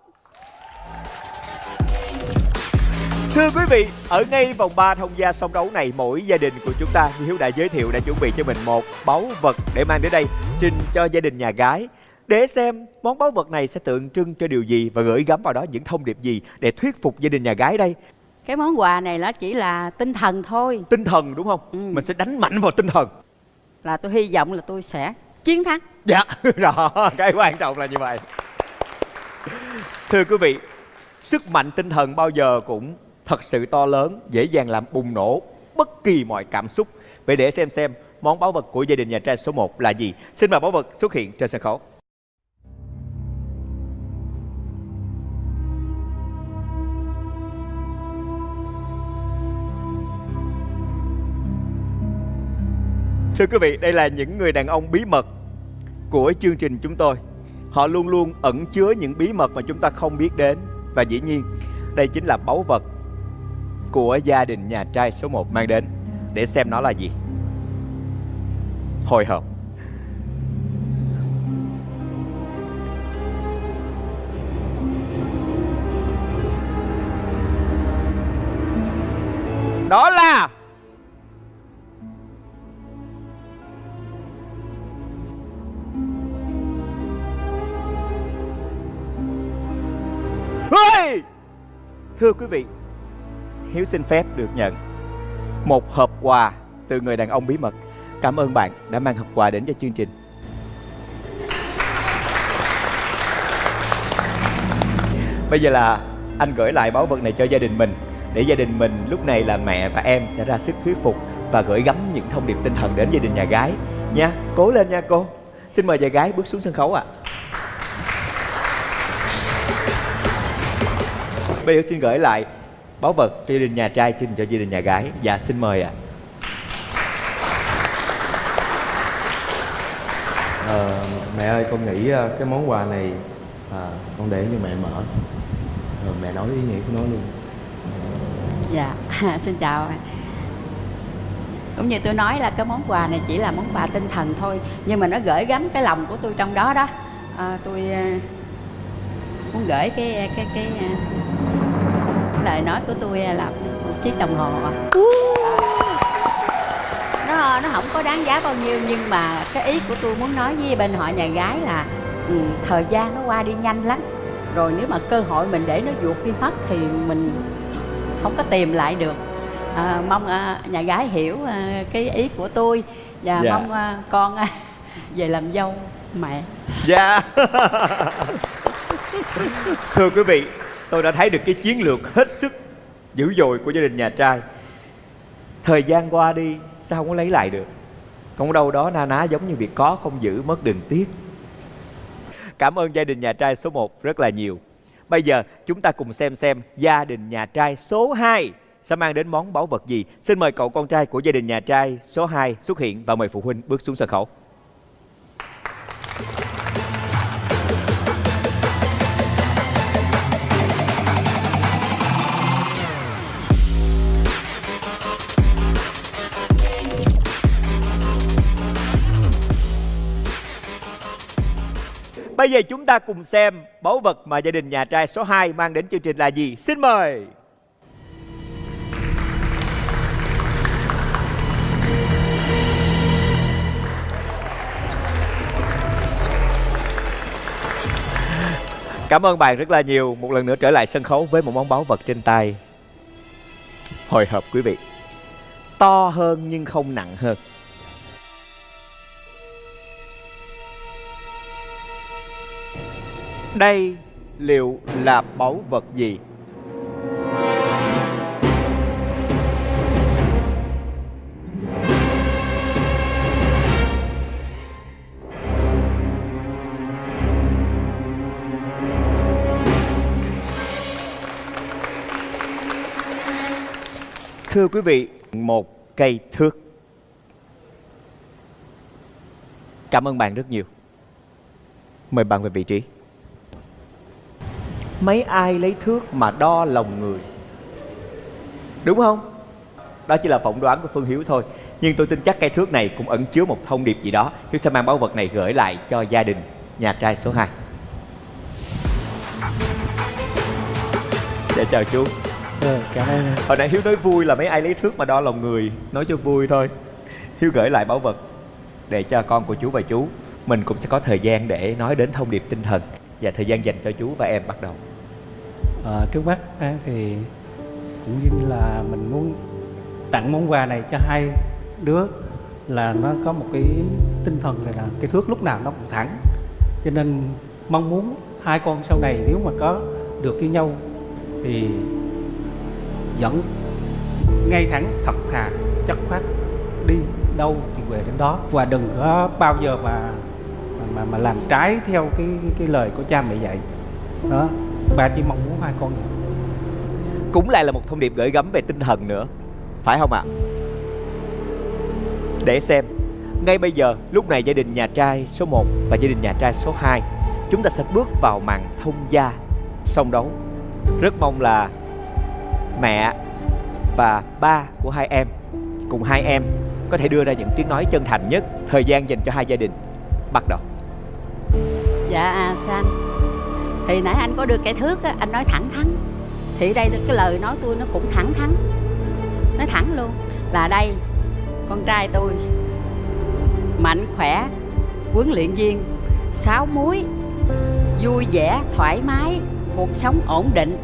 Thưa quý vị, ở ngay vòng 3 thông gia song đấu này, mỗi gia đình của chúng ta, như Hiếu đã giới thiệu, đã chuẩn bị cho mình một báu vật để mang đến đây trình cho gia đình nhà gái, để xem món báu vật này sẽ tượng trưng cho điều gì và gửi gắm vào đó những thông điệp gì để thuyết phục gia đình nhà gái đây. Cái món quà này nó chỉ là tinh thần thôi. Tinh thần đúng không? Mình sẽ đánh mạnh vào tinh thần. Là tôi hy vọng là tôi sẽ chiến thắng. Dạ, đó, cái quan trọng là như vậy. Thưa quý vị, sức mạnh tinh thần bao giờ cũng thật sự to lớn, dễ dàng làm bùng nổ bất kỳ mọi cảm xúc. Vậy để xem món báu vật của gia đình nhà trai số 1 là gì, xin mời báu vật xuất hiện trên sân khấu. Thưa quý vị, đây là những người đàn ông bí mật của chương trình chúng tôi. Họ luôn luôn ẩn chứa những bí mật mà chúng ta không biết đến. Và dĩ nhiên, đây chính là báu vật của gia đình nhà trai số 1 mang đến. Để xem nó là gì. Hồi hộp. Đó là thưa quý vị, Hiếu xin phép được nhận một hộp quà từ người đàn ông bí mật. Cảm ơn bạn đã mang hộp quà đến cho chương trình. Bây giờ là anh gửi lại báu vật này cho gia đình mình, để gia đình mình lúc này là mẹ và em sẽ ra sức thuyết phục và gửi gắm những thông điệp tinh thần đến gia đình nhà gái nha. Cố lên nha cô. Xin mời nhà gái bước xuống sân khấu ạ. Bây giờ xin gửi lại báu vật cho gia đình nhà trai, trình cho gia đình nhà gái. Dạ xin mời ạ. Mẹ ơi, con nghĩ cái món quà này con để cho mẹ mở, rồi mẹ nói ý nghĩa của nó luôn. Dạ, xin chào. Cũng như tôi nói là cái món quà này chỉ là món quà tinh thần thôi, nhưng mà nó gửi gắm cái lòng của tôi trong đó đó. Tôi muốn gửi cái lời nói của tôi là một chiếc đồng hồ. Nó không có đáng giá bao nhiêu, nhưng mà cái ý của tôi muốn nói với bên họ nhà gái là thời gian nó qua đi nhanh lắm. Rồi nếu mà cơ hội mình để nó vụt đi mất thì mình không có tìm lại được. Mong nhà gái hiểu cái ý của tôi và mong con về làm dâu mẹ. Dạ. Thưa quý vị, tôi đã thấy được cái chiến lược hết sức dữ dội của gia đình nhà trai. Thời gian qua đi sao không có lấy lại được, không đâu đó na ná giống như việc có không giữ mất đừng tiếc. Cảm ơn gia đình nhà trai số 1 rất là nhiều. Bây giờ chúng ta cùng xem gia đình nhà trai số 2 sẽ mang đến món báu vật gì. Xin mời cậu con trai của gia đình nhà trai số 2 xuất hiện và mời phụ huynh bước xuống sân khấu. Bây giờ chúng ta cùng xem báu vật mà gia đình nhà trai số 2 mang đến chương trình là gì. Xin mời. Cảm ơn bạn rất là nhiều. Một lần nữa trở lại sân khấu với một món báu vật trên tay. Hồi hộp quý vị. To hơn nhưng không nặng hơn. Đây liệu là báu vật gì? Thưa quý vị, một cây thước. Cảm ơn bạn rất nhiều. Mời bạn về vị trí. Mấy ai lấy thước mà đo lòng người, đúng không? Đó chỉ là phỏng đoán của Phương Hiếu thôi, nhưng tôi tin chắc cây thước này cũng ẩn chứa một thông điệp gì đó. Hiếu sẽ mang báu vật này gửi lại cho gia đình nhà trai số 2. Dạ chào chú. Cảm ơn. Hồi nãy Hiếu nói vui là mấy ai lấy thước mà đo lòng người, nói cho vui thôi. Hiếu gửi lại báu vật để cho con của chú và chú. Mình cũng sẽ có thời gian để nói đến thông điệp tinh thần và thời gian dành cho chú và em bắt đầu. Trước mắt thì cũng như là mình muốn tặng món quà này cho hai đứa, là nó có một cái tinh thần là cái thước lúc nào nó cũng thẳng, cho nên mong muốn hai con sau này nếu mà có được với nhau thì vẫn ngay thẳng, thật thà, chất phát, đi đâu thì về đến đó, và đừng có bao giờ mà làm trái theo cái lời của cha mẹ dạy đó. Ba chỉ mong muốn hai con cũng lại là một thông điệp gửi gắm về tinh thần nữa, phải không ạ? Để xem ngay bây giờ, lúc này gia đình nhà trai số 1 và gia đình nhà trai số 2 chúng ta sẽ bước vào màn thông gia song đấu. Rất mong là mẹ và ba của hai em cùng hai em có thể đưa ra những tiếng nói chân thành nhất. Thời gian dành cho hai gia đình bắt đầu. Dạ thưa anh, thì nãy anh có đưa cái thước á, anh nói thẳng thắn. Thì đây cái lời nói tôi nó cũng thẳng thắn, nói thẳng luôn là đây con trai tôi mạnh khỏe, huấn luyện viên 6 múi, vui vẻ thoải mái, cuộc sống ổn định,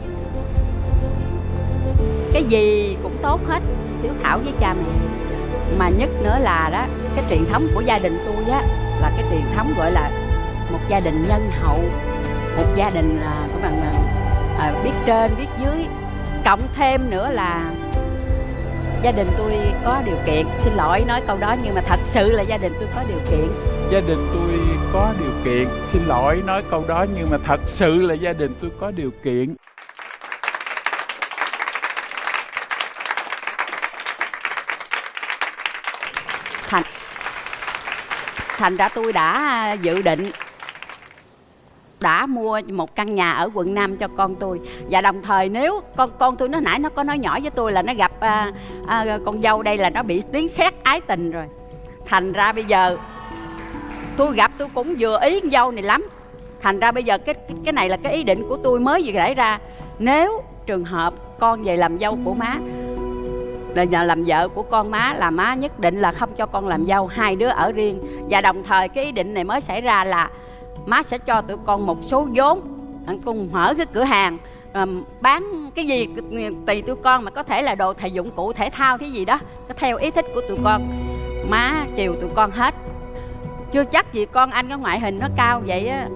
cái gì cũng tốt hết, hiếu thảo với cha mẹ. Mà nhất nữa là đó, cái truyền thống của gia đình tôi á là cái truyền thống gọi là một gia đình nhân hậu, một gia đình các bạn biết trên biết dưới, cộng thêm nữa là gia đình tôi có điều kiện. Xin lỗi nói câu đó nhưng mà thật sự là gia đình tôi có điều kiện. Gia đình tôi có điều kiện. Xin lỗi nói câu đó nhưng mà thật sự là gia đình tôi có điều kiện. Thành ra tôi đã dự định đã mua một căn nhà ở quận 5 cho con tôi. Và đồng thời nếu con tôi nó nãy nó có nói nhỏ với tôi là nó gặp con dâu đây là nó bị tiếng sét ái tình rồi. Thành ra bây giờ tôi gặp tôi cũng vừa ý con dâu này lắm. Thành ra bây giờ cái này là cái ý định của tôi mới vừa nảy ra. Nếu trường hợp con về làm dâu của má, là nhờ làm vợ của con má, là má nhất định là không cho con làm dâu, hai đứa ở riêng. Và đồng thời cái ý định này mới xảy ra là má sẽ cho tụi con một số vốn, cùng mở cái cửa hàng bán cái gì tùy tụi con, mà có thể là đồ thể dụng cụ thể thao cái gì đó, có theo ý thích của tụi con. Má chiều tụi con hết. Chưa chắc gì con anh có ngoại hình nó cao vậy á,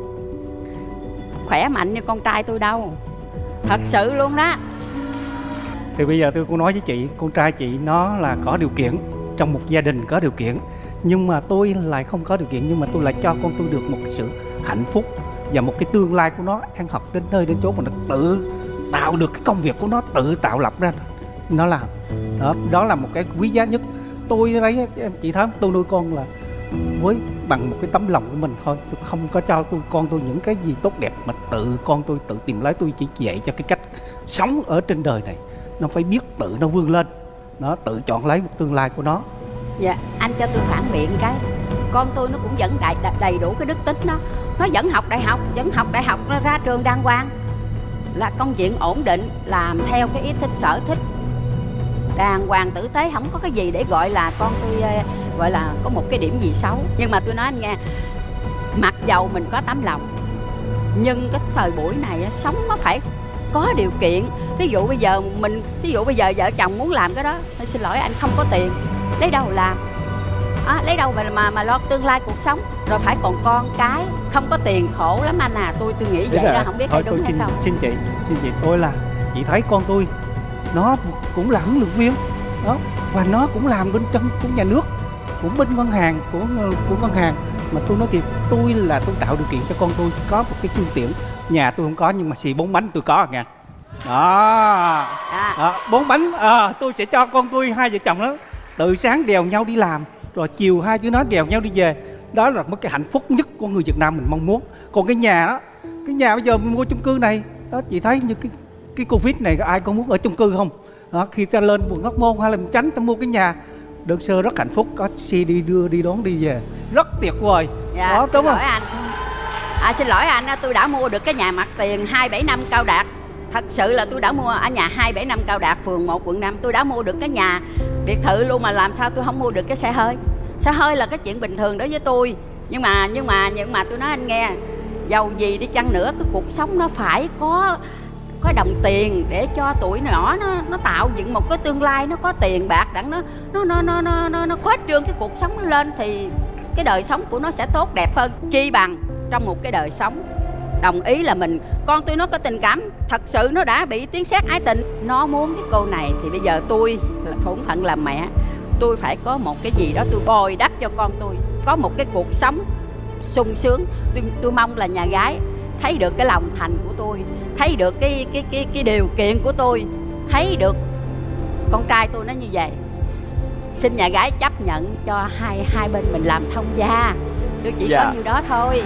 khỏe mạnh như con trai tôi đâu. Thật sự luôn đó. Thì bây giờ tôi cũng nói với chị, con trai chị nó là có điều kiện, trong một gia đình có điều kiện, nhưng mà tôi lại không có điều kiện, nhưng mà tôi lại cho con tôi được một cái sự hạnh phúc và một cái tương lai của nó ăn học đến nơi đến chỗ mà nó tự tạo được cái công việc của nó, tự tạo lập ra nó làm. Đó là một cái quý giá nhất. Tôi đấy, chị thấy tôi nuôi con là với bằng một cái tấm lòng của mình thôi, tôi không có cho con tôi những cái gì tốt đẹp, mà con tôi tự tìm lấy. Tôi chỉ dạy cho cái cách sống ở trên đời này, nó phải biết tự nó vươn lên, nó tự chọn lấy một tương lai của nó. Dạ, anh cho tôi phản biện cái. Con tôi nó cũng vẫn đầy đủ cái đức tính đó. Nó vẫn học đại học, nó ra trường đàng hoàng, là công việc ổn định, làm theo cái ý thích sở thích, đàng hoàng tử tế, không có cái gì để gọi là con tôi gọi là có một cái điểm gì xấu. Nhưng mà tôi nói anh nghe, mặc dầu mình có tấm lòng, nhưng cái thời buổi này sống nó phải có điều kiện. Ví dụ bây giờ vợ chồng muốn làm cái đó, tôi xin lỗi anh, không có tiền, lấy đâu làm? Lấy đâu mà lo tương lai cuộc sống, rồi phải còn con cái, không có tiền khổ lắm anh à. Tôi nghĩ vậy đó, không biết hay đúng hay không. Xin chị, tôi là chị thấy con tôi nó cũng là huấn luyện viên đó, và nó cũng làm bên trong của nhà nước, cũng bên ngân hàng của ngân hàng. Mà tôi nói thiệt, tôi tạo điều kiện cho con tôi có một cái phương tiện. Nhà tôi không có, nhưng mà xì 4 bánh tôi có nha. Đó, 4 bánh tôi sẽ cho con tôi, hai vợ chồng đó từ sáng đèo nhau đi làm, rồi chiều hai đứa nó đèo nhau đi về. Đó là một cái hạnh phúc nhất của người Việt Nam mình mong muốn. Còn cái nhà đó, cái nhà bây giờ mình mua chung cư này đó, chị thấy như cái Covid này ai có muốn ở chung cư không? Đó, khi ta lên quận Hóc Môn hay là mình Chánh ta mua cái nhà đơn sơ rất hạnh phúc, có xe đi đưa đi đón đi về, rất tuyệt vời. Dạ, đó, đúng không? Xin lỗi anh, tôi đã mua được cái nhà mặt tiền 275 Cao Đạt. Thật sự là tôi đã mua ở nhà 275 Cao Đạt, phường 1, quận 5. Tôi đã mua được cái nhà biệt thự luôn, mà làm sao tôi không mua được cái xe hơi? Xe hơi là cái chuyện bình thường đối với tôi. Nhưng mà tôi nói anh nghe, dầu gì đi chăng nữa, cái cuộc sống nó phải có đồng tiền để cho tuổi nhỏ nó tạo dựng một cái tương lai, nó có tiền bạc đặng nó khuếch trương cái cuộc sống nó lên, thì cái đời sống của nó sẽ tốt đẹp hơn. Chi bằng trong một cái đời sống, đồng ý là con tôi nó có tình cảm, thật sự nó đã bị tiếng sét ái tình, nó muốn cái cô này, thì bây giờ tôi là bổn phận làm mẹ, tôi phải có một cái gì đó tôi bồi đắp cho con tôi có một cái cuộc sống sung sướng. Tôi mong là nhà gái thấy được cái lòng thành của tôi, thấy được cái điều kiện của tôi, thấy được con trai tôi nó như vậy. Xin nhà gái chấp nhận cho hai bên mình làm thông gia. Tôi chỉ có nhiêu đó thôi.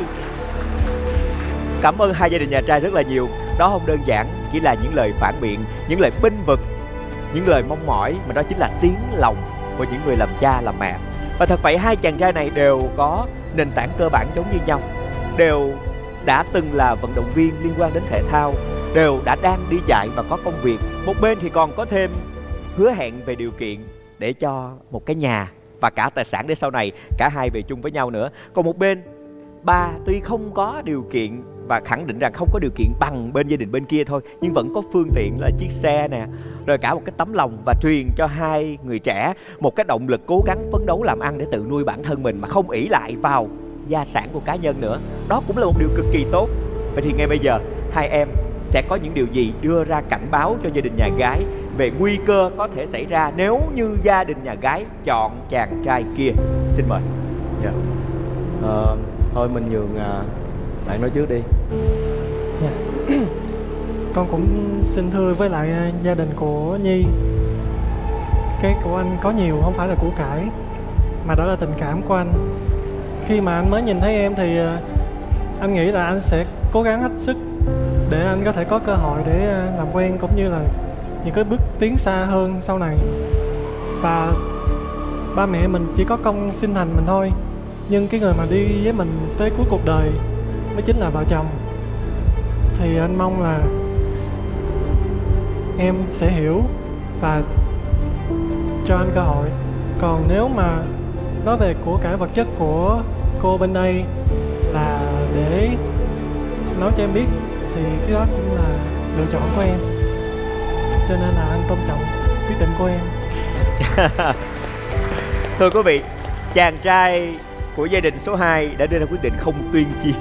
Cảm ơn hai gia đình nhà trai rất là nhiều. Đó không đơn giản chỉ là những lời phản biện, những lời bênh vực, những lời mong mỏi, mà đó chính là tiếng lòng của những người làm cha làm mẹ. Và thật vậy, hai chàng trai này đều có nền tảng cơ bản giống như nhau, đều đã từng là vận động viên liên quan đến thể thao, đều đã đang đi dạy và có công việc. Một bên thì còn có thêm hứa hẹn về điều kiện để cho một cái nhà và cả tài sản để sau này cả hai về chung với nhau nữa. Còn một bên, ba tuy không có điều kiện và khẳng định rằng không có điều kiện bằng bên gia đình bên kia thôi, nhưng vẫn có phương tiện là chiếc xe nè, rồi cả một cái tấm lòng, và truyền cho hai người trẻ một cái động lực cố gắng phấn đấu làm ăn để tự nuôi bản thân mình mà không ỷ lại vào gia sản của cá nhân nữa. Đó cũng là một điều cực kỳ tốt. Vậy thì ngay bây giờ hai em sẽ có những điều gì đưa ra cảnh báo cho gia đình nhà gái về nguy cơ có thể xảy ra nếu như gia đình nhà gái chọn chàng trai kia? Xin mời. Thôi mình nhường bạn nói trước đi. Con cũng xin thưa với lại gia đình của Nhi, cái của anh có nhiều không phải là của cải, mà đó là tình cảm của anh. Khi mà anh mới nhìn thấy em thì anh nghĩ là anh sẽ cố gắng hết sức để anh có thể có cơ hội để làm quen, cũng như là những cái bước tiến xa hơn sau này. Và ba mẹ mình chỉ có công sinh thành mình thôi, nhưng cái người mà đi với mình tới cuối cuộc đời mới chính là vợ chồng. Thì anh mong là em sẽ hiểu và cho anh cơ hội. Còn nếu mà nói về của cải vật chất của cô bên đây là để nói cho em biết thì cái đó cũng là lựa chọn của em, cho nên là anh tôn trọng quyết định của em. Thưa quý vị, chàng trai của gia đình số 2 đã đưa ra quyết định không tuyên chiến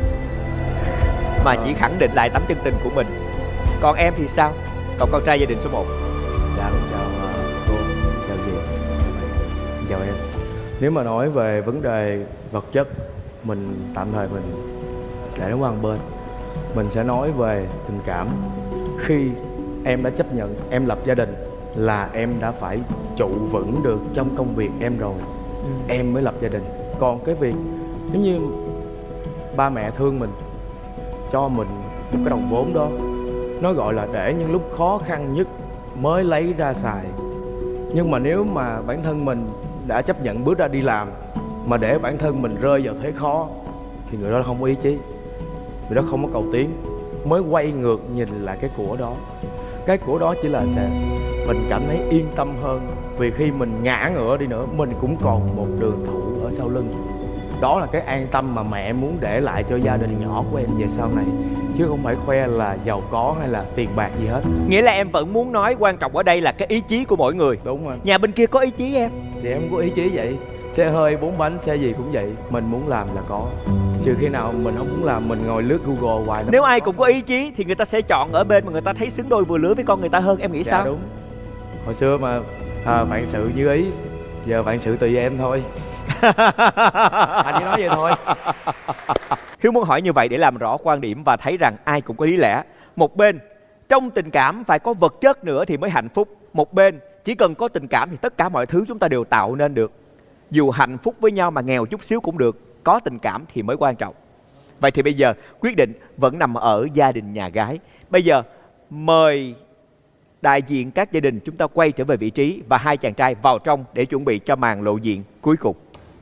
mà chỉ khẳng định lại tấm chân tình của mình. Còn em thì sao? Còn con trai gia đình số 1? Dạ, chào cô, chào dì, chào em. Nếu mà nói về vấn đề vật chất, mình tạm thời mình để nó qua một bên. Mình sẽ nói về tình cảm. Khi em đã chấp nhận em lập gia đình là em đã phải trụ vững được trong công việc em rồi, em mới lập gia đình. Còn cái việc nếu như ba mẹ thương mình, cho mình một cái đồng vốn đó, nó gọi là để những lúc khó khăn nhất mới lấy ra xài. Nhưng mà nếu mà bản thân mình đã chấp nhận bước ra đi làm mà để bản thân mình rơi vào thế khó thì người đó không có ý chí, người đó không có cầu tiến, mới quay ngược nhìn lại cái của đó. Cái của đó chỉ là sẽ mình cảm thấy yên tâm hơn, vì khi mình ngã ngựa đi nữa mình cũng còn một đường thủ ở sau lưng. Đó là cái an tâm mà mẹ muốn để lại cho gia đình nhỏ của em về sau này, chứ không phải khoe là giàu có hay là tiền bạc gì hết. Nghĩa là em vẫn muốn nói quan trọng ở đây là cái ý chí của mỗi người. Đúng rồi. Nhà bên kia có ý chí em? Thì em có ý chí vậy. Xe hơi 4 bánh, xe gì cũng vậy. Mình muốn làm là có. Trừ khi nào mình không muốn làm, mình ngồi lướt Google hoài. Nếu ai cũng có ý chí thì người ta sẽ chọn ở bên mà người ta thấy xứng đôi vừa lứa với con người ta hơn. Em nghĩ sao? Đúng. Hồi xưa mà vạn sự như ý, giờ vạn sự tùy em thôi. Anh chỉ nói vậy thôi. Hiếu muốn hỏi như vậy để làm rõ quan điểm và thấy rằng ai cũng có lý lẽ. Một bên trong tình cảm phải có vật chất nữa thì mới hạnh phúc. Một bên chỉ cần có tình cảm thì tất cả mọi thứ chúng ta đều tạo nên được. Dù hạnh phúc với nhau mà nghèo chút xíu cũng được, có tình cảm thì mới quan trọng. Vậy thì bây giờ quyết định vẫn nằm ở gia đình nhà gái. Bây giờ mời đại diện các gia đình chúng ta quay trở về vị trí và hai chàng trai vào trong để chuẩn bị cho màn lộ diện cuối cùng.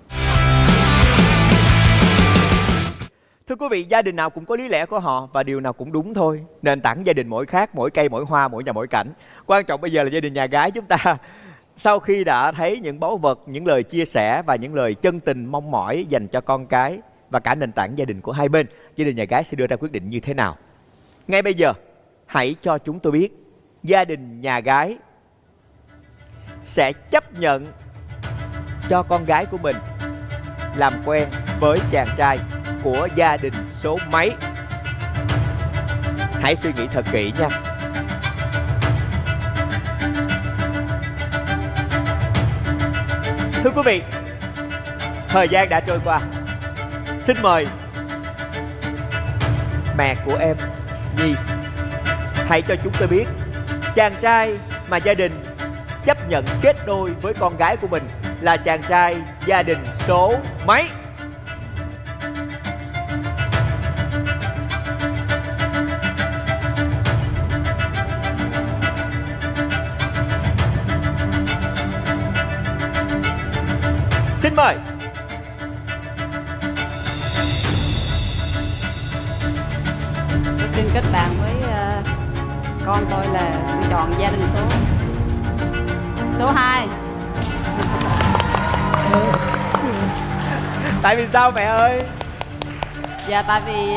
Thưa quý vị, gia đình nào cũng có lý lẽ của họ và điều nào cũng đúng thôi. Nền tảng gia đình mỗi khác, mỗi cây mỗi hoa, mỗi nhà mỗi cảnh. Quan trọng bây giờ là gia đình nhà gái chúng ta sau khi đã thấy những báu vật, những lời chia sẻ và những lời chân tình mong mỏi dành cho con cái và cả nền tảng gia đình của hai bên, gia đình nhà gái sẽ đưa ra quyết định như thế nào? Ngay bây giờ, hãy cho chúng tôi biết gia đình nhà gái sẽ chấp nhận cho con gái của mình làm quen với chàng trai của gia đình số mấy? Hãy suy nghĩ thật kỹ nha. Thưa quý vị, thời gian đã trôi qua. Xin mời mẹ của em, Nhi, hãy cho chúng tôi biết chàng trai mà gia đình chấp nhận kết đôi với con gái của mình là chàng trai gia đình số mấy? Xin mời. Tôi xin kết bạn với con tôi là tôi chọn gia đình số 2. Tại vì sao mẹ ơi? Dạ tại vì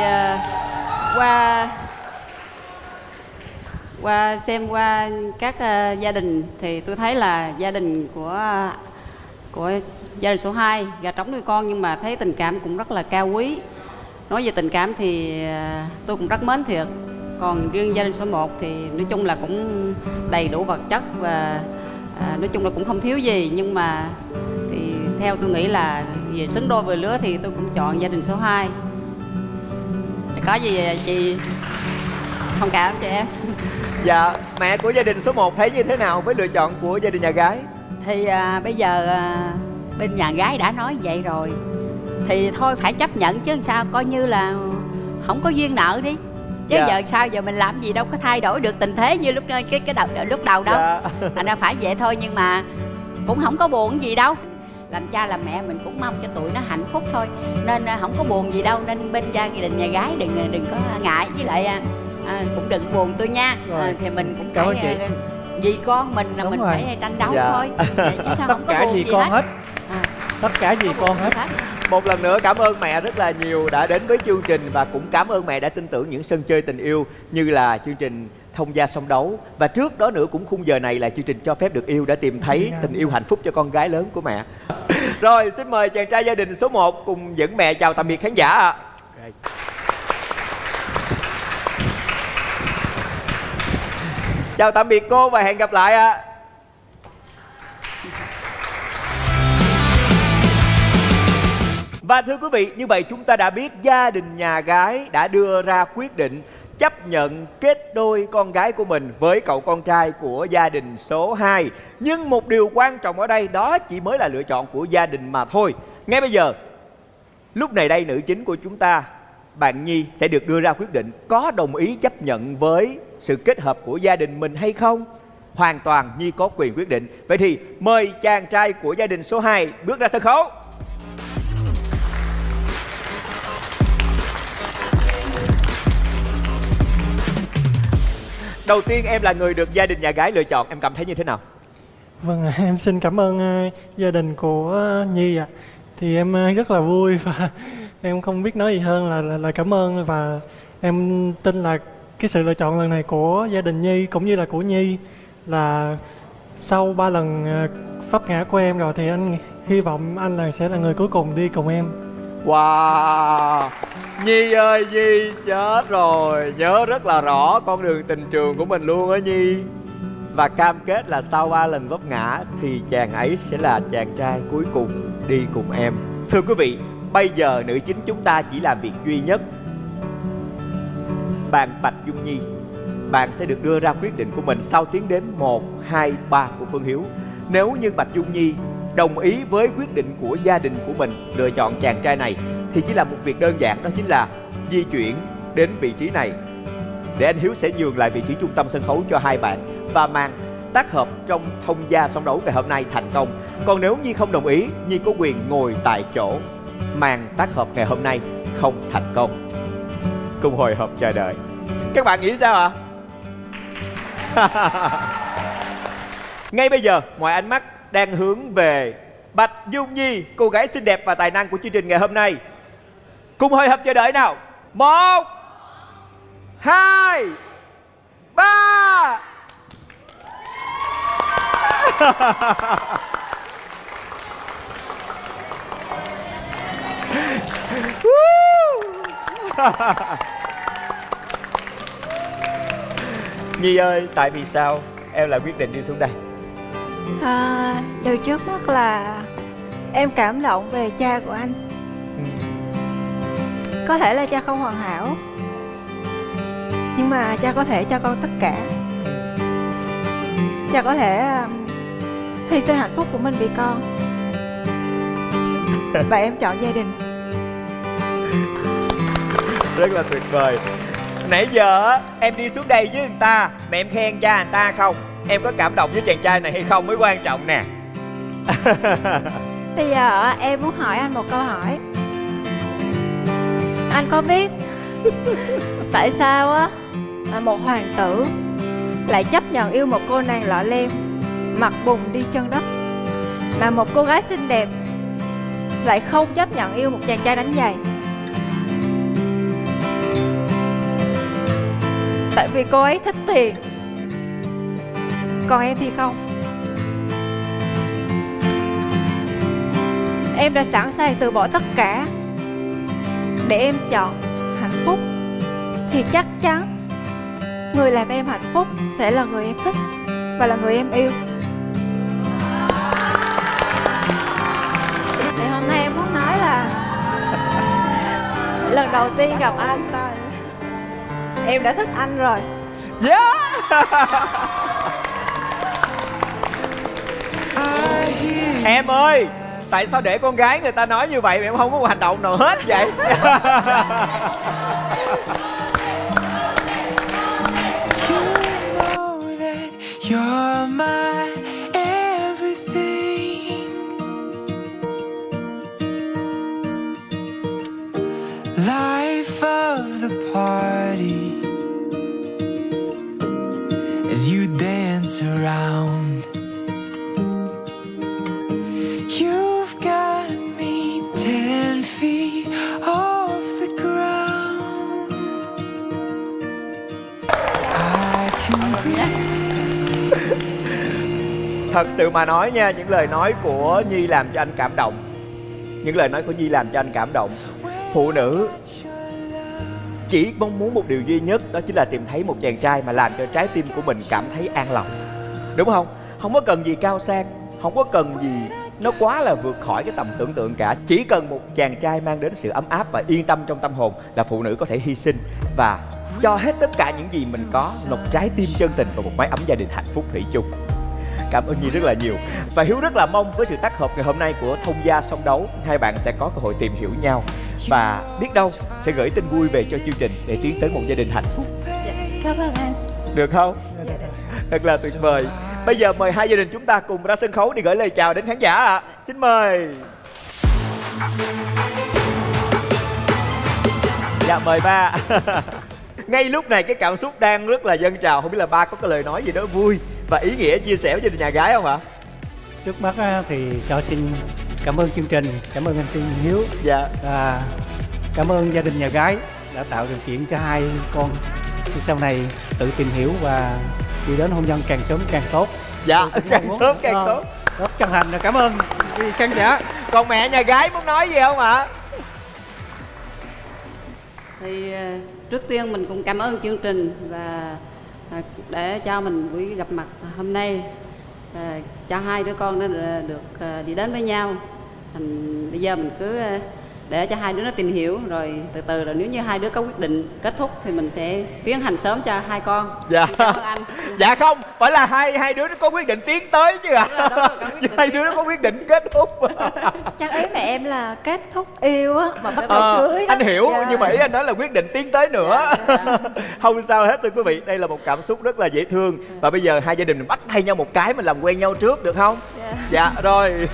qua xem qua các gia đình thì tôi thấy là gia đình của gia đình số 2 gà trống nuôi con, nhưng mà thấy tình cảm cũng rất là cao quý. Nói về tình cảm thì tôi cũng rất mến thiệt. Còn riêng gia đình số 1 thì nói chung là cũng đầy đủ vật chất và nói chung là cũng không thiếu gì. Nhưng mà thì theo tôi nghĩ là về xứng đôi vừa lứa thì tôi cũng chọn gia đình số 2. Có gì chị thông cảm cho em. Dạ, mẹ của gia đình số 1 thấy như thế nào với lựa chọn của gia đình nhà gái? Thì bây giờ bên nhà gái đã nói vậy rồi thì thôi phải chấp nhận chứ sao, coi như là không có duyên nợ đi. Chứ giờ sao, giờ mình làm gì đâu có thay đổi được tình thế như lúc lúc đầu đâu. Thành ra phải vậy thôi, nhưng mà cũng không có buồn gì đâu. làm cha làm mẹ mình cũng mong cho tụi nó hạnh phúc thôi, nên không có buồn gì đâu, nên bên gia đình nhà gái đừng có ngại, với lại cũng đừng buồn tôi nha. Thì mình cũng phải vì con mình là mình phải tranh đấu thôi, chứ tất cả vì con hết. Tất cả vì con hết. Một lần nữa cảm ơn mẹ rất là nhiều đã đến với chương trình, và cũng cảm ơn mẹ đã tin tưởng những sân chơi tình yêu như là chương trình Thông Gia Song Đấu. Và trước đó nữa cũng khung giờ này là chương trình Cho Phép Được Yêu đã tìm thấy tình yêu hạnh phúc cho con gái lớn của mẹ. Rồi xin mời chàng trai gia đình số 1 cùng dẫn mẹ chào tạm biệt khán giả ạ. Chào tạm biệt cô và hẹn gặp lại ạ. Và thưa quý vị, như vậy chúng ta đã biết gia đình nhà gái đã đưa ra quyết định chấp nhận kết đôi con gái của mình với cậu con trai của gia đình số 2. Nhưng một điều quan trọng ở đây đó chỉ mới là lựa chọn của gia đình mà thôi. Ngay bây giờ, lúc này đây nữ chính của chúng ta, bạn Nhi sẽ được đưa ra quyết định có đồng ý chấp nhận với sự kết hợp của gia đình mình hay không. Hoàn toàn Nhi có quyền quyết định. Vậy thì mời chàng trai của gia đình số 2 bước ra sân khấu. Đầu tiên em là người được gia đình nhà gái lựa chọn, em cảm thấy như thế nào? Vâng, em xin cảm ơn gia đình của Nhi ạ. Thì em rất là vui và em không biết nói gì hơn là cảm ơn, và em tin là cái sự lựa chọn lần này của gia đình Nhi cũng như là của Nhi là sau 3 lần vấp ngã của em rồi thì anh hy vọng anh sẽ là người cuối cùng đi cùng em. Wow, Nhi ơi Nhi, chết rồi, nhớ rất là rõ con đường tình trường của mình luôn á Nhi. Và cam kết là sau 3 lần vấp ngã thì chàng ấy sẽ là chàng trai cuối cùng đi cùng em. Thưa quý vị, bây giờ nữ chính chúng ta chỉ làm việc duy nhất. Bạn Bạch Dung Nhi, bạn sẽ được đưa ra quyết định của mình sau tiếng đếm 1, 2, 3 của Phương Hiếu. Nếu như Bạch Dung Nhi đồng ý với quyết định của gia đình của mình lựa chọn chàng trai này thì chỉ là một việc đơn giản, đó chính là di chuyển đến vị trí này để anh Hiếu sẽ nhường lại vị trí trung tâm sân khấu cho hai bạn và màn tác hợp trong Thông Gia Song Đấu ngày hôm nay thành công. Còn nếu Nhi không đồng ý, Nhi có quyền ngồi tại chỗ. Màn tác hợp ngày hôm nay không thành công. Cùng hồi hộp chờ đợi. Các bạn nghĩ sao ạ? Ngay bây giờ mọi ánh mắt đang hướng về Bạch Dung Nhi, cô gái xinh đẹp và tài năng của chương trình ngày hôm nay. Cùng hồi hộp chờ đợi nào. 1, 2, 3. Nhi ơi, tại vì sao em lại quyết định đi xuống đây? Điều trước mắt là em cảm động về cha của anh. Có thể là cha không hoàn hảo, nhưng mà cha có thể cho con tất cả. Cha có thể hy sinh hạnh phúc của mình vì con. Và em chọn gia đình. Rất là tuyệt vời. Nãy giờ em đi xuống đây với người ta mà em khen cha người ta không? Em có cảm động với chàng trai này hay không mới quan trọng nè. Bây giờ em muốn hỏi anh một câu hỏi. Anh có biết tại sao á một hoàng tử lại chấp nhận yêu một cô nàng lọ lem mặt bùn đi chân đất, mà một cô gái xinh đẹp lại không chấp nhận yêu một chàng trai đánh giày? Tại vì cô ấy thích tiền, còn em thì không. Em đã sẵn sàng từ bỏ tất cả để em chọn hạnh phúc, thì chắc chắn người làm em hạnh phúc sẽ là người em thích và là người em yêu. Thì hôm nay em muốn nói là lần đầu tiên gặp anh em đã thích anh rồi. Em ơi, tại sao để con gái người ta nói như vậy mà em không có một hành động nào hết vậy? You're my everything. as you dance around. You've got me 10 feet off the ground. I can breathe. Thật sự mà nói nha, những lời nói của Nhi làm cho anh cảm động. Những lời nói của Nhi làm cho anh cảm động. Phụ nữ chỉ mong muốn một điều duy nhất, đó chính là tìm thấy một chàng trai mà làm cho trái tim của mình cảm thấy an lòng. Đúng không? Không có cần gì cao sang, không có cần gì nó quá là vượt khỏi cái tầm tưởng tượng cả. Chỉ cần một chàng trai mang đến sự ấm áp và yên tâm trong tâm hồn là phụ nữ có thể hy sinh và cho hết tất cả những gì mình có, một trái tim chân tình và một mái ấm gia đình hạnh phúc thủy chung. Cảm ơn Nhi rất là nhiều. Và Hiếu rất là mong với sự tác hợp ngày hôm nay của Thông Gia Song Đấu, hai bạn sẽ có cơ hội tìm hiểu nhau và biết đâu sẽ gửi tin vui về cho chương trình để tiến tới một gia đình hạnh phúc. Cảm ơn anh. Được không? Thật là tuyệt vời. Bây giờ mời hai gia đình chúng ta cùng ra sân khấu để gửi lời chào đến khán giả ạ. Xin mời. Dạ mời ba. Ngay lúc này cái cảm xúc đang rất là dâng trào. Không biết là ba có cái lời nói gì đó vui và ý nghĩa chia sẻ với gia đình nhà gái không ạ? Trước mắt thì cho xin cảm ơn chương trình, cảm ơn anh Tiên Hiếu. Dạ. Và cảm ơn gia đình nhà gái đã tạo điều kiện cho hai con sau này tự tìm hiểu và đi đến hôn nhân càng sớm càng tốt. Dạ, càng sớm càng tốt. Rất chân thành cảm ơn khán giả. Còn mẹ nhà gái muốn nói gì không ạ? Thì trước tiên mình cũng cảm ơn chương trình và để cho mình buổi gặp mặt hôm nay, cho hai đứa con nó được đi đến với nhau. Thành bây giờ mình cứ để cho hai đứa nó tìm hiểu, rồi từ từ là nếu như hai đứa có quyết định kết thúc thì mình sẽ tiến hành sớm cho hai con. Dạ. Cảm ơn anh. Dạ không, phải là hai đứa nó có quyết định tiến tới chứ ạ. Hai đứa nó có quyết định kết thúc. Chắc ý mẹ em là kết thúc yêu á mà bắt đầu cưới đó. Anh hiểu, Dạ. nhưng mà ý anh nói là quyết định tiến tới nữa. Không sao hết thưa quý vị, đây là một cảm xúc rất là dễ thương. Và bây giờ hai gia đình mình bắt tay nhau một cái, mình làm quen nhau trước được không? Dạ rồi.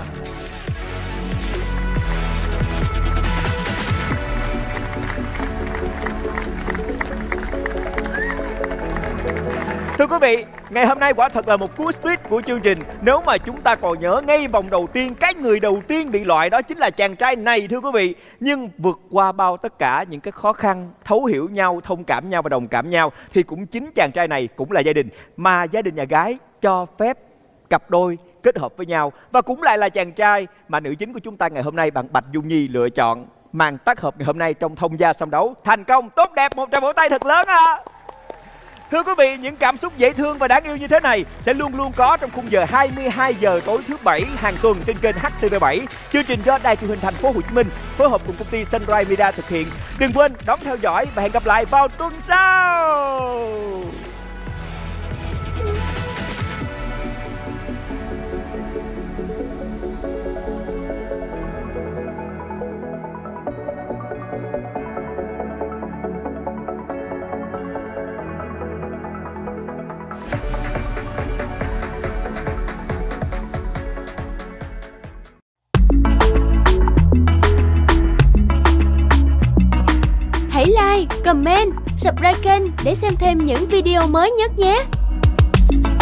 Thưa quý vị, ngày hôm nay quả thật là một cú twist của chương trình. Nếu mà chúng ta còn nhớ ngay vòng đầu tiên, cái người đầu tiên bị loại đó chính là chàng trai này thưa quý vị. Nhưng vượt qua bao tất cả những cái khó khăn, thấu hiểu nhau, thông cảm nhau và đồng cảm nhau, thì cũng chính chàng trai này cũng là gia đình mà gia đình nhà gái cho phép cặp đôi kết hợp với nhau. Và cũng lại là chàng trai mà nữ chính của chúng ta ngày hôm nay, bạn Bạch Dung Nhi lựa chọn màn tác hợp ngày hôm nay trong Thông Gia Song Đấu. Thành công, tốt đẹp, một tràng vỗ tay thật lớn ạ. Thưa quý vị, những cảm xúc dễ thương và đáng yêu như thế này sẽ luôn luôn có trong khung giờ 22 giờ tối thứ Bảy hàng tuần trên kênh HTV7. Chương trình do Đài Truyền hình Thành phố Hồ Chí Minh phối hợp cùng công ty Sunrise Media thực hiện. Đừng quên đón theo dõi và hẹn gặp lại vào tuần sau. Hãy like, comment, subscribe kênh để xem thêm những video mới nhất nhé.